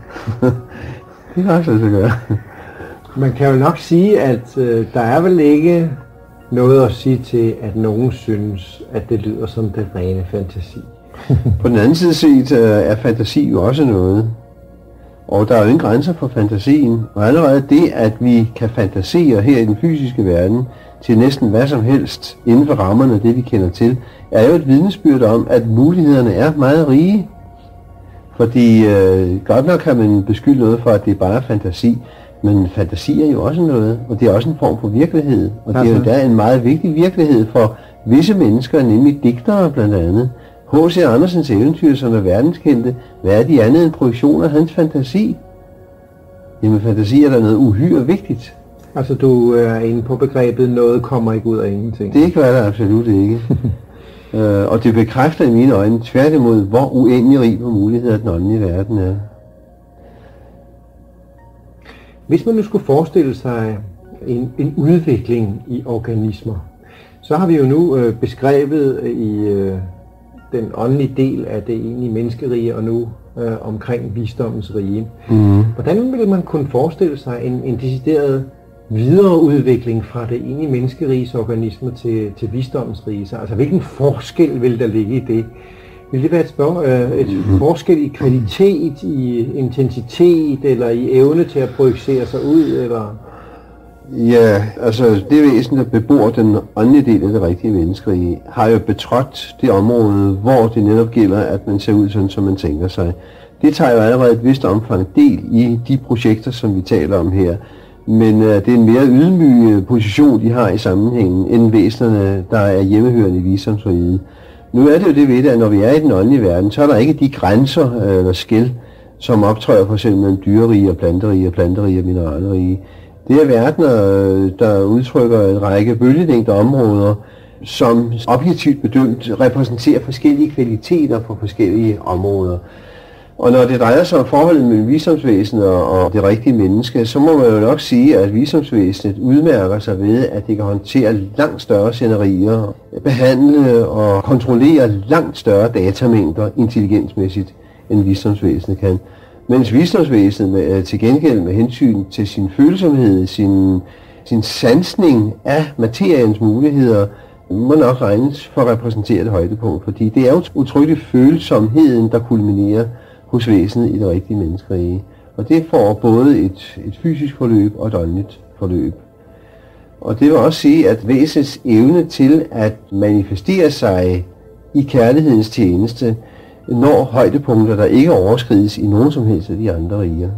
Det kan også altså gøre. Man kan jo nok sige, at øh, der er vel ikke noget at sige til, at nogen synes, at det lyder som den rene fantasi. På den anden side set er fantasi jo også noget. Og der er jo ingen grænser for fantasien. Og allerede det, at vi kan fantasere her i den fysiske verden til næsten hvad som helst inden for rammerne af det, vi kender til, er jo et vidnesbyrd om, at mulighederne er meget rige. Fordi øh, godt nok kan man beskylde noget for, at det er bare fantasi, men fantasi er jo også noget, og det er også en form for virkelighed. Og det er jo der en meget vigtig virkelighed for visse mennesker, nemlig digtere blandt andet. H C Andersens eventyr, som er verdenskendte, hvad er de andet end projektion af hans fantasi? Jamen fantasi er der noget uhyre vigtigt. Altså du er inde på begrebet, noget kommer ikke ud af ingenting. Det gør der absolut ikke. uh, og det bekræfter i mine øjne tværtimod, hvor uendelig rig på muligheder den åndelige verden er. Hvis man nu skulle forestille sig en, en udvikling i organismer, så har vi jo nu øh, beskrevet i øh, den åndelige del af det egentlige menneskerige og nu øh, omkring visdommens rige. Mm. Hvordan ville man kunne forestille sig en, en decideret videreudvikling fra det egentlige menneskeriges organismer til, til visdommens rige? Altså hvilken forskel vil der ligge i det? Vil det være et, spørg, øh, et mm-hmm. forskel i kvalitet, i intensitet eller i evne til at projicere sig ud? Eller? Ja, altså det væsen, der bebor den åndelige del af det rigtige menneskerige, har jo betrådt det område, hvor det netop gælder, at man ser ud sådan, som man tænker sig. Det tager jo allerede et vist omfang del i de projekter, som vi taler om her. Men uh, det er en mere ydmyg position, de har i sammenhængen, end væsenerne, der er hjemmehørende i visdomsriget. Nu er det jo det ved det, at når vi er i den åndelige verden, så er der ikke de grænser øh, eller skel, som optræder for eksempel mellem dyrerige og planterige og planterige og mineralrige. Det er verdener, der udtrykker en række bølgelængder områder, som objektivt bedømt repræsenterer forskellige kvaliteter på forskellige områder. Og når det drejer sig om forholdet mellem visdomsvæsenet og det rigtige menneske, så må man jo nok sige, at visdomsvæsenet udmærker sig ved, at det kan håndtere langt større scenarier, behandle og kontrollere langt større datamængder intelligensmæssigt, end visdomsvæsenet kan. Mens visdomsvæsenet til gengæld med hensyn til sin følsomhed, sin, sin sansning af materiens muligheder, må nok regnes for at repræsentere et højdepunkt, fordi det er jo utryggeligt følsomheden, der kulminerer hos væsenet i det rigtige menneskerige. Og det får både et, et fysisk forløb og et åndeligt forløb. Og det vil også sige, at væsenets evne til at manifestere sig i kærlighedens tjeneste når højdepunkter, der ikke overskrides i nogen som helst af de andre riger.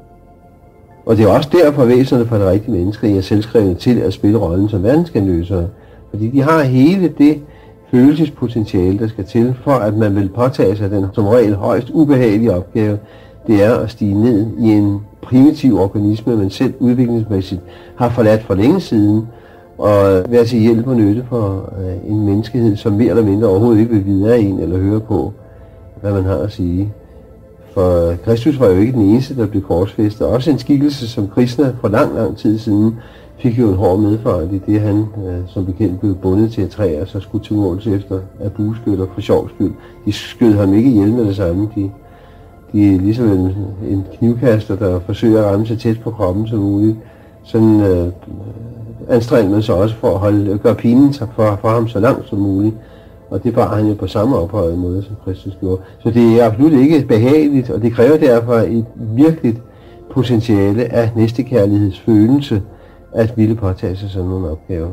Og det er også derfor, væsenerne for det rigtige menneskerige er selvskrevne til at spille rollen som verdensgenløsere. Fordi de har hele det følelsespotentiale, der skal til, for at man vil påtage sig den som regel højst ubehagelige opgave, det er at stige ned i en primitiv organisme, man selv udviklingsmæssigt har forladt for længe siden, og være til hjælp og nytte for en menneskehed, som mere eller mindre overhovedet ikke vil vide af en eller høre på, hvad man har at sige. For Kristus var jo ikke den eneste, der blev korsfæstet. Også en skikkelse som Krishna for lang, lang tid siden fik jo en hård medfart i det, han øh, som bekendt blev bundet til et træ, og så skulle til måls efter af bueskytter for sjov skyld. De skød ham ikke ihjel med det samme. De, de er ligesom en, en knivkaster, der forsøger at ramme så tæt på kroppen som muligt. Sådan øh, anstrengte man sig også for at holde, gøre pinen for, for ham så langt som muligt. Og det bar han jo på samme ophøjede måde, som Kristus gjorde. Så det er absolut ikke behageligt, og det kræver derfor et virkeligt potentiale af næstekærlighedsfølelse, at ville påtage sig sådan nogle opgaver.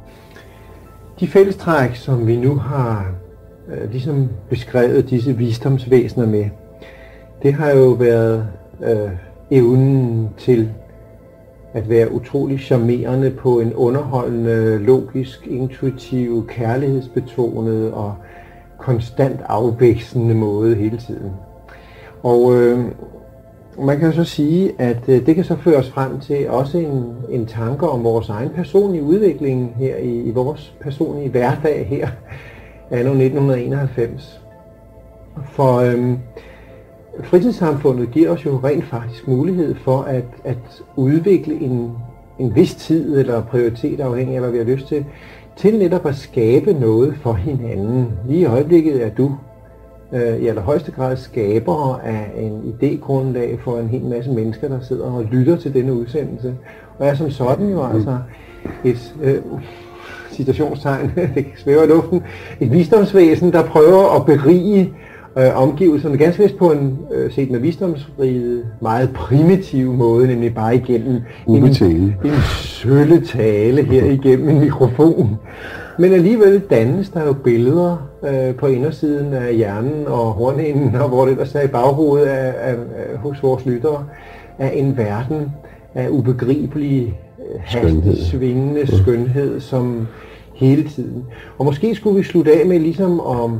De fællestræk, som vi nu har øh, ligesom beskrevet disse visdomsvæsener med, det har jo været øh, evnen til at være utrolig charmerende på en underholdende, logisk, intuitiv, kærlighedsbetonet og konstant afvekslende måde hele tiden. Og øh, man kan jo så sige, at øh, det kan så føre os frem til også en, en tanke om vores egen personlige udvikling her i, i vores personlige hverdag her, anno nitten enoghalvfems. For øh, fritidssamfundet giver os jo rent faktisk mulighed for at, at udvikle en, en vis tid eller prioritet, afhængig af hvad vi har lyst til, til netop at skabe noget for hinanden. Lige i øjeblikket er du øh, i allerhøjeste grad skaber af en idégrundlag for en hel masse mennesker, der sidder og lytter til denne udsendelse. Og er som sådan jo altså et øh, citationstegn, det svæver i luften, et visdomsvæsen, der prøver at berige øh, omgivelserne, ganske vist på en, øh, set med visdomsriget, meget primitiv måde, nemlig bare igennem en, en sølle tale her igennem en mikrofon. Men alligevel dannes der jo billeder øh, på indersiden af hjernen og hornhinden, og hvor det ellers er i baghovedet af, af, af, hos vores lyttere, af en verden af ubegribelig, hastigt svingende skønhed, som hele tiden. Og måske skulle vi slutte af med ligesom at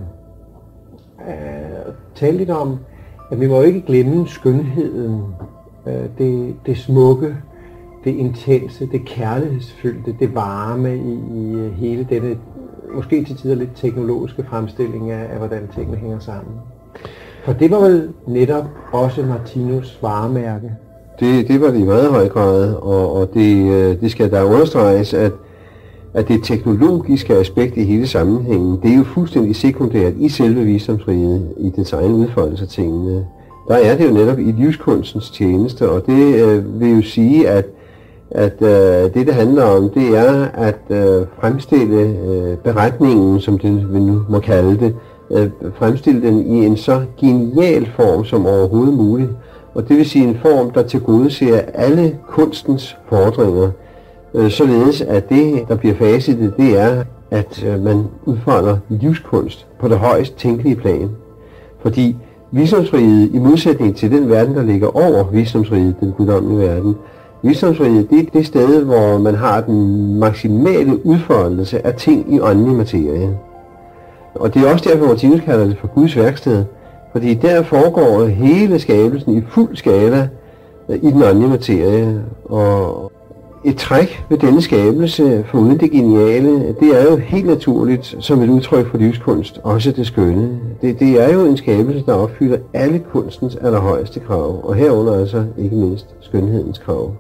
øh, tale lidt om, at vi må ikke glemme skønheden, øh, det, det smukke, det intense, det kærlighedsfyldte, det varme i, i hele denne, måske til tider lidt teknologiske fremstilling af, af hvordan tingene hænger sammen. For det var vel netop også Martinus varemærke. Det, det var det i meget høj grad, og, og det, det skal der understreges, at, at det teknologiske aspekt i hele sammenhængen, det er jo fuldstændig sekundært i selve visdomsriget, i dets egen udfoldelse af tingene. Der er det jo netop i livskunstens tjeneste, og det øh, vil jo sige, at at øh, det, det handler om, det er at øh, fremstille øh, beretningen, som den vi nu må kalde det, øh, fremstille den i en så genial form som overhovedet muligt. Og det vil sige en form, der tilgodeser alle kunstens fordringer, øh, således at det, der bliver facit, det er, at øh, man udfolder livskunst på det højst tænkelige plan. Fordi visdomsriget, i modsætning til den verden, der ligger over visdomsriget, den guddommelige verden, visdomsriget, det er det sted, hvor man har den maksimale udfoldelse af ting i åndelig materie. Og det er også derfor, Martinus kalder det for Guds værksted, fordi der foregår hele skabelsen i fuld skala i den åndelige materie. Og et træk ved denne skabelse, foruden det geniale, det er jo helt naturligt som et udtryk for livskunst, også det skønne. Det, det er jo en skabelse, der opfylder alle kunstens allerhøjeste krav, og herunder altså ikke mindst skønhedens krav.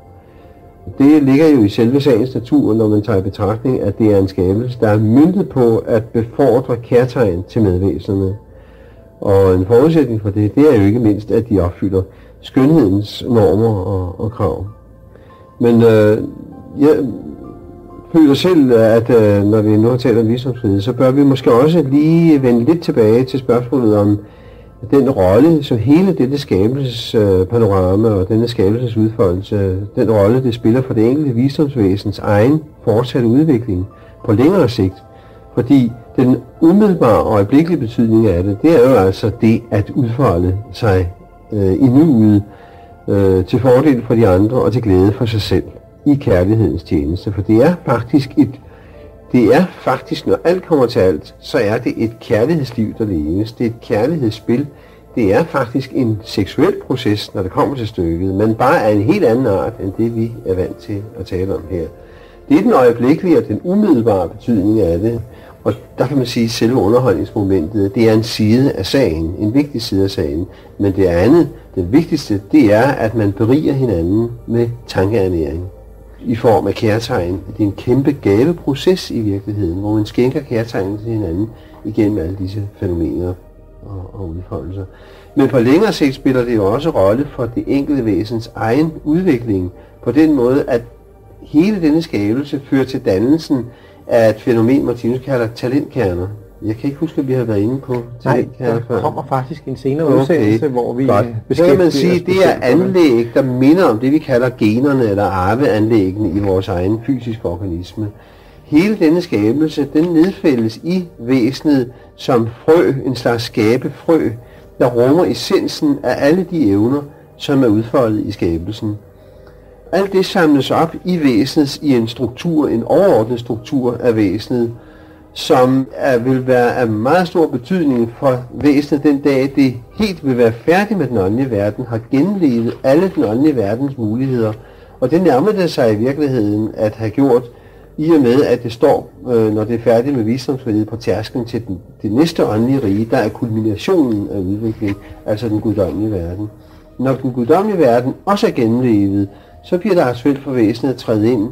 Det ligger jo i selve sagens natur, når man tager i betragtning, at det er en skabelse, der er møntet på at befordre kærtegn til medvæsenerne. Og en forudsætning for det, det er jo ikke mindst, at de opfylder skønhedens normer og, og krav. Men øh, jeg føler selv, at øh, når vi nu har talt om visdomsfrihed, så bør vi måske også lige vende lidt tilbage til spørgsmålet om den rolle, så hele dette skabelsespanorama og denne skabelsesudfoldelse, den rolle, det spiller for det enkelte visdomsvæsens egen fortsatte udvikling på længere sigt. Fordi den umiddelbare og øjeblikkelige betydning af det, det er jo altså det at udfolde sig øh, i nuet øh, til fordel for de andre og til glæde for sig selv i kærlighedens tjeneste. For det er faktisk et Det er faktisk, når alt kommer til alt, så er det et kærlighedsliv, der leves. Det er et kærlighedsspil. Det er faktisk en seksuel proces, når det kommer til stykket, men bare af en helt anden art, end det vi er vant til at tale om her. Det er den øjeblikkelige og den umiddelbare betydning af det, og der kan man sige, at selve underholdningsmomentet, det er en side af sagen, en vigtig side af sagen. Men det andet, det vigtigste, det er, at man beriger hinanden med tankeernæring i form af kærtegn. Det er en kæmpe gaveproces i virkeligheden, hvor man skænker kærtegn til hinanden igennem alle disse fænomener og, og udfoldelser. Men på længere sigt spiller det jo også rolle for det enkelte væsens egen udvikling, på den måde, at hele denne skabelse fører til dannelsen af et fænomen, Martinus kalder talentkerner. Jeg kan ikke huske, at vi har været inde på talentkerner før. Nej, der kommer faktisk en senere okay. udsendelse, hvor vi Godt. beskæftiger man sige, det er anlæg, der minder om det, vi kalder generne eller arveanlæggene i vores egen fysiske organisme. Hele denne skabelse, den nedfældes i væsenet som frø, en slags skabefrø, der rummer essensen af alle de evner, som er udfoldet i skabelsen. Alt det samles op i væsenet i en struktur, en overordnet struktur af væsenet, som er, vil være af meget stor betydning for væsenet den dag, det helt vil være færdigt med den åndelige verden, har gennemlevet alle den åndelige verdens muligheder. Og det nærmer det sig i virkeligheden at have gjort, i og med at det står, øh, når det er færdigt med visdomsriget, på tærsklen til den, det næste åndelige rige, der er kulminationen af udvikling, altså den guddommelige verden. Når den guddommelige verden også er gennemlevet, så bliver der aktuelt for væsenet at træde ind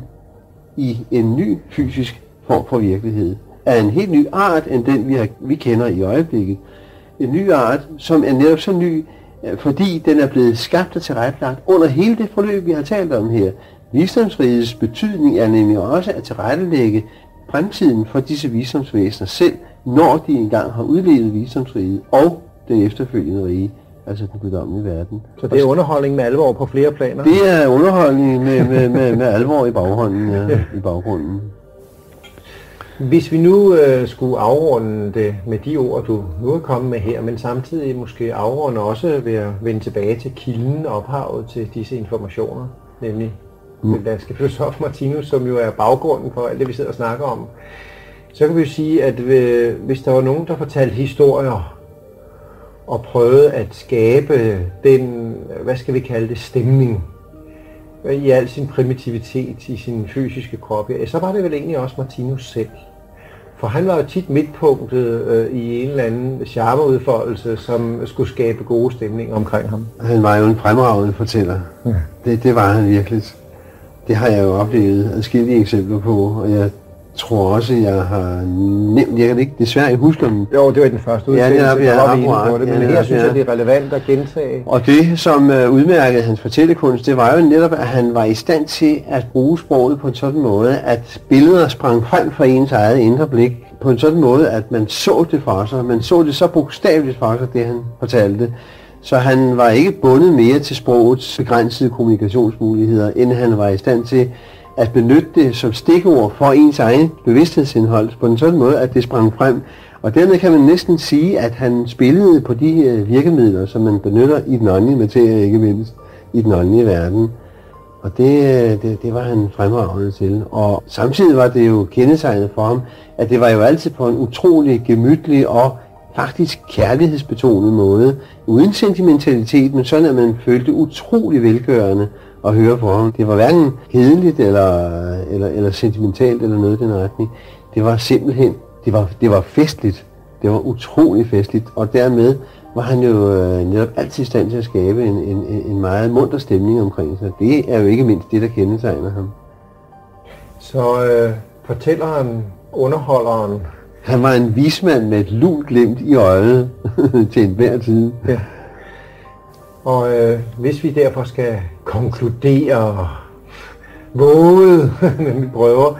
i en ny fysisk form for virkelighed, af en helt ny art, end den vi, har, vi kender i øjeblikket. En ny art, som er netop så ny, fordi den er blevet skabt og tilrettelagt under hele det forløb, vi har talt om her. Visdomsrigets betydning er nemlig også at tilrettelægge fremtiden for disse visdomsvæsener selv, når de engang har udlevet visdomsriget og den efterfølgende rige, altså den guddommelige verden. Så det er underholdning med alvor på flere planer? Det er underholdning med, med, med, med alvor i baghånden, ja, i baggrunden. Hvis vi nu øh, skulle afrunde det med de ord, du nu er kommet med her, men samtidig måske afrunde også ved at vende tilbage til kilden og ophavet til disse informationer, nemlig mm. den danske filosof Martinus, som jo er baggrunden for alt det, vi sidder og snakker om, så kan vi jo sige, at øh, hvis der var nogen, der fortalte historier og prøvede at skabe den, hvad skal vi kalde det, stemning, i al sin primitivitet, i sin fysiske krop, ja, så var det vel egentlig også Martinus selv. For han var jo tit midtpunktet øh, i en eller anden charmeudfoldelse, som skulle skabe gode stemninger omkring ham. Han var jo en fremragende fortæller. Ja. Det, det var han virkelig. Det har jeg jo oplevet adskillige eksempler på, og jeg tror også, jeg har nævnt, jeg kan ikke desværre ikke huske dem. Jo, det var den første udsendelse, ja, det er, var vi inde på det, men ja, her synes jeg, det er relevant at gentage. Og det, som uh, udmærkede hans fortællekunst, det var jo netop, at han var i stand til at bruge sproget på en sådan måde, at billeder sprang frem fra ens eget indre blik, på en sådan måde, at man så det for sig. Man så det så bogstaveligt for sig, det han fortalte. Så han var ikke bundet mere til sprogets begrænsede kommunikationsmuligheder, end han var i stand til at benytte det som stikord for ens egen bevidsthedsindhold på en sådan måde, at det sprang frem. Og dermed kan man næsten sige, at han spillede på de virkemidler, som man benytter i den åndelige materie, ikke mindst i den åndelige verden. Og det, det, det var han fremragende til. Og samtidig var det jo kendetegnet for ham, at det var jo altid på en utrolig gemytlig og faktisk kærlighedsbetonet måde, uden sentimentalitet, men sådan at man følte utrolig velgørende at høre på ham. Det var hverken kedeligt eller, eller, eller sentimentalt eller noget i den retning. Det var simpelthen, det var, det var festligt. Det var utrolig festligt, og dermed var han jo øh, netop altid i stand til at skabe en, en, en meget munter stemning omkring sig. Det er jo ikke mindst det, der kendetegner ham. Så øh, fortælleren, underholderen... Han var en vismand med et lunt glimt i øjet til enhver tid. Ja. Og øh, hvis vi derfor skal konkludere våget, når vi prøver,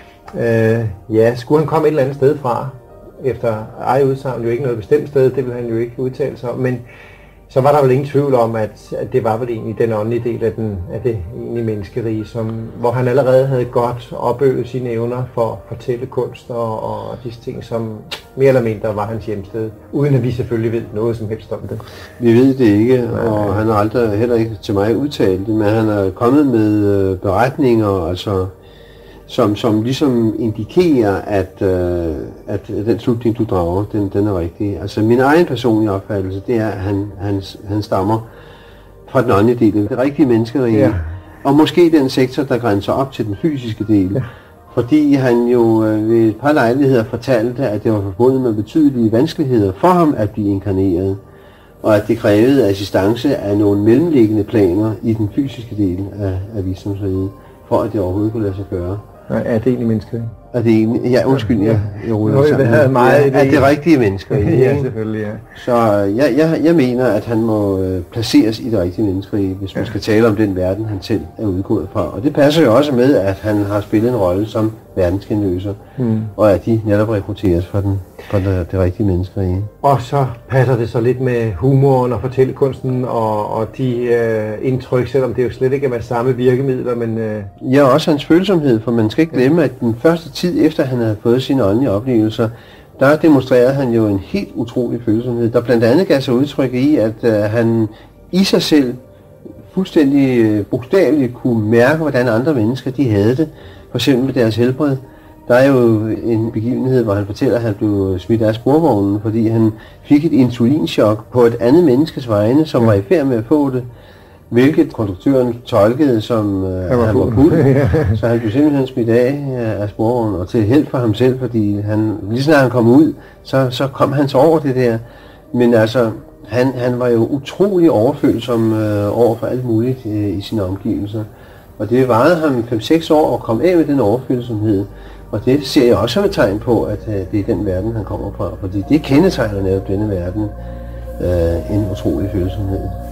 øh, ja, skulle han komme et eller andet sted fra, efter eget udsagn, jo ikke noget bestemt sted, det vil han jo ikke udtale sig om, men så var der vel ingen tvivl om, at, at det var vel egentlig den åndelige del af, den, af det egentlige menneskerige, som, hvor han allerede havde godt opøvet sine evner for fortællekunst og, og disse ting, som mere eller mindre var hans hjemsted, uden at vi selvfølgelig ved noget som helst om det. Vi ved det ikke, og han har aldrig heller ikke til mig udtalt det, men han er kommet med beretninger, altså Som, som ligesom indikerer, at, øh, at den slutning, du drager, den, den er rigtig. Altså min egen personlige opfattelse, det er, at han, han, han stammer fra den åndelige del, det rigtige menneskerige, ja. Og måske den sektor, der grænser op til den fysiske del. Ja. Fordi han jo øh, ved et par lejligheder fortalte, at det var forbundet med betydelige vanskeligheder for ham at blive inkarneret, og at det krævede assistance af nogle mellemliggende planer i den fysiske del af, af visdomsriget, for at det overhovedet kunne lade sig gøre. Nej, er det egentlig mennesker? Er det egentlig? Ja, undskyld, jeg, jeg ruller sammen. Det meget ja, er det rigtige mennesker? Ja, selvfølgelig, ja. Så jeg, jeg, jeg mener, at han må øh, placeres i det rigtige mennesker, hvis man ja. skal tale om den verden, han selv er udgået fra. Og det passer jo også med, at han har spillet en rolle som verdenskendeløser, hmm. og at de netop rekrutteres fra, den, fra det, det rigtige mennesker. Og så passer det så lidt med humoren og fortællekunsten og, og de øh, indtryk, selvom det jo slet ikke er med samme virkemidler, men... Øh... Ja, også hans følsomhed, for man skal ikke glemme, at den første tid efter han havde fået sine åndelige oplevelser, der demonstrerede han jo en helt utrolig følsomhed, der blandt andet gav sig udtryk i, at øh, han i sig selv fuldstændig øh, bogstaveligt kunne mærke, hvordan andre mennesker de havde det, for eksempel med deres helbred. Der er jo en begivenhed, hvor han fortæller, at han blev smidt af sporvognen, fordi han fik et insulinchok på et andet menneskes vegne, som ja. var i færd med at få det, hvilket konduktøren tolkede som øh, han var han var fuld, så han blev simpelthen smidt af øh, af sporvognen, og til held for ham selv, fordi han, lige snart han kom ud, så, så kom han så over det der. Men altså, han, han var jo utrolig overfølsom øh, over for alt muligt øh, i sine omgivelser. Og det varede ham fem seks år at komme af med den overfølsomhed. Og det ser jeg også som et tegn på, at øh, det er den verden, han kommer fra. Fordi det kendetegner netop denne verden, øh, en utrolig følsomhed.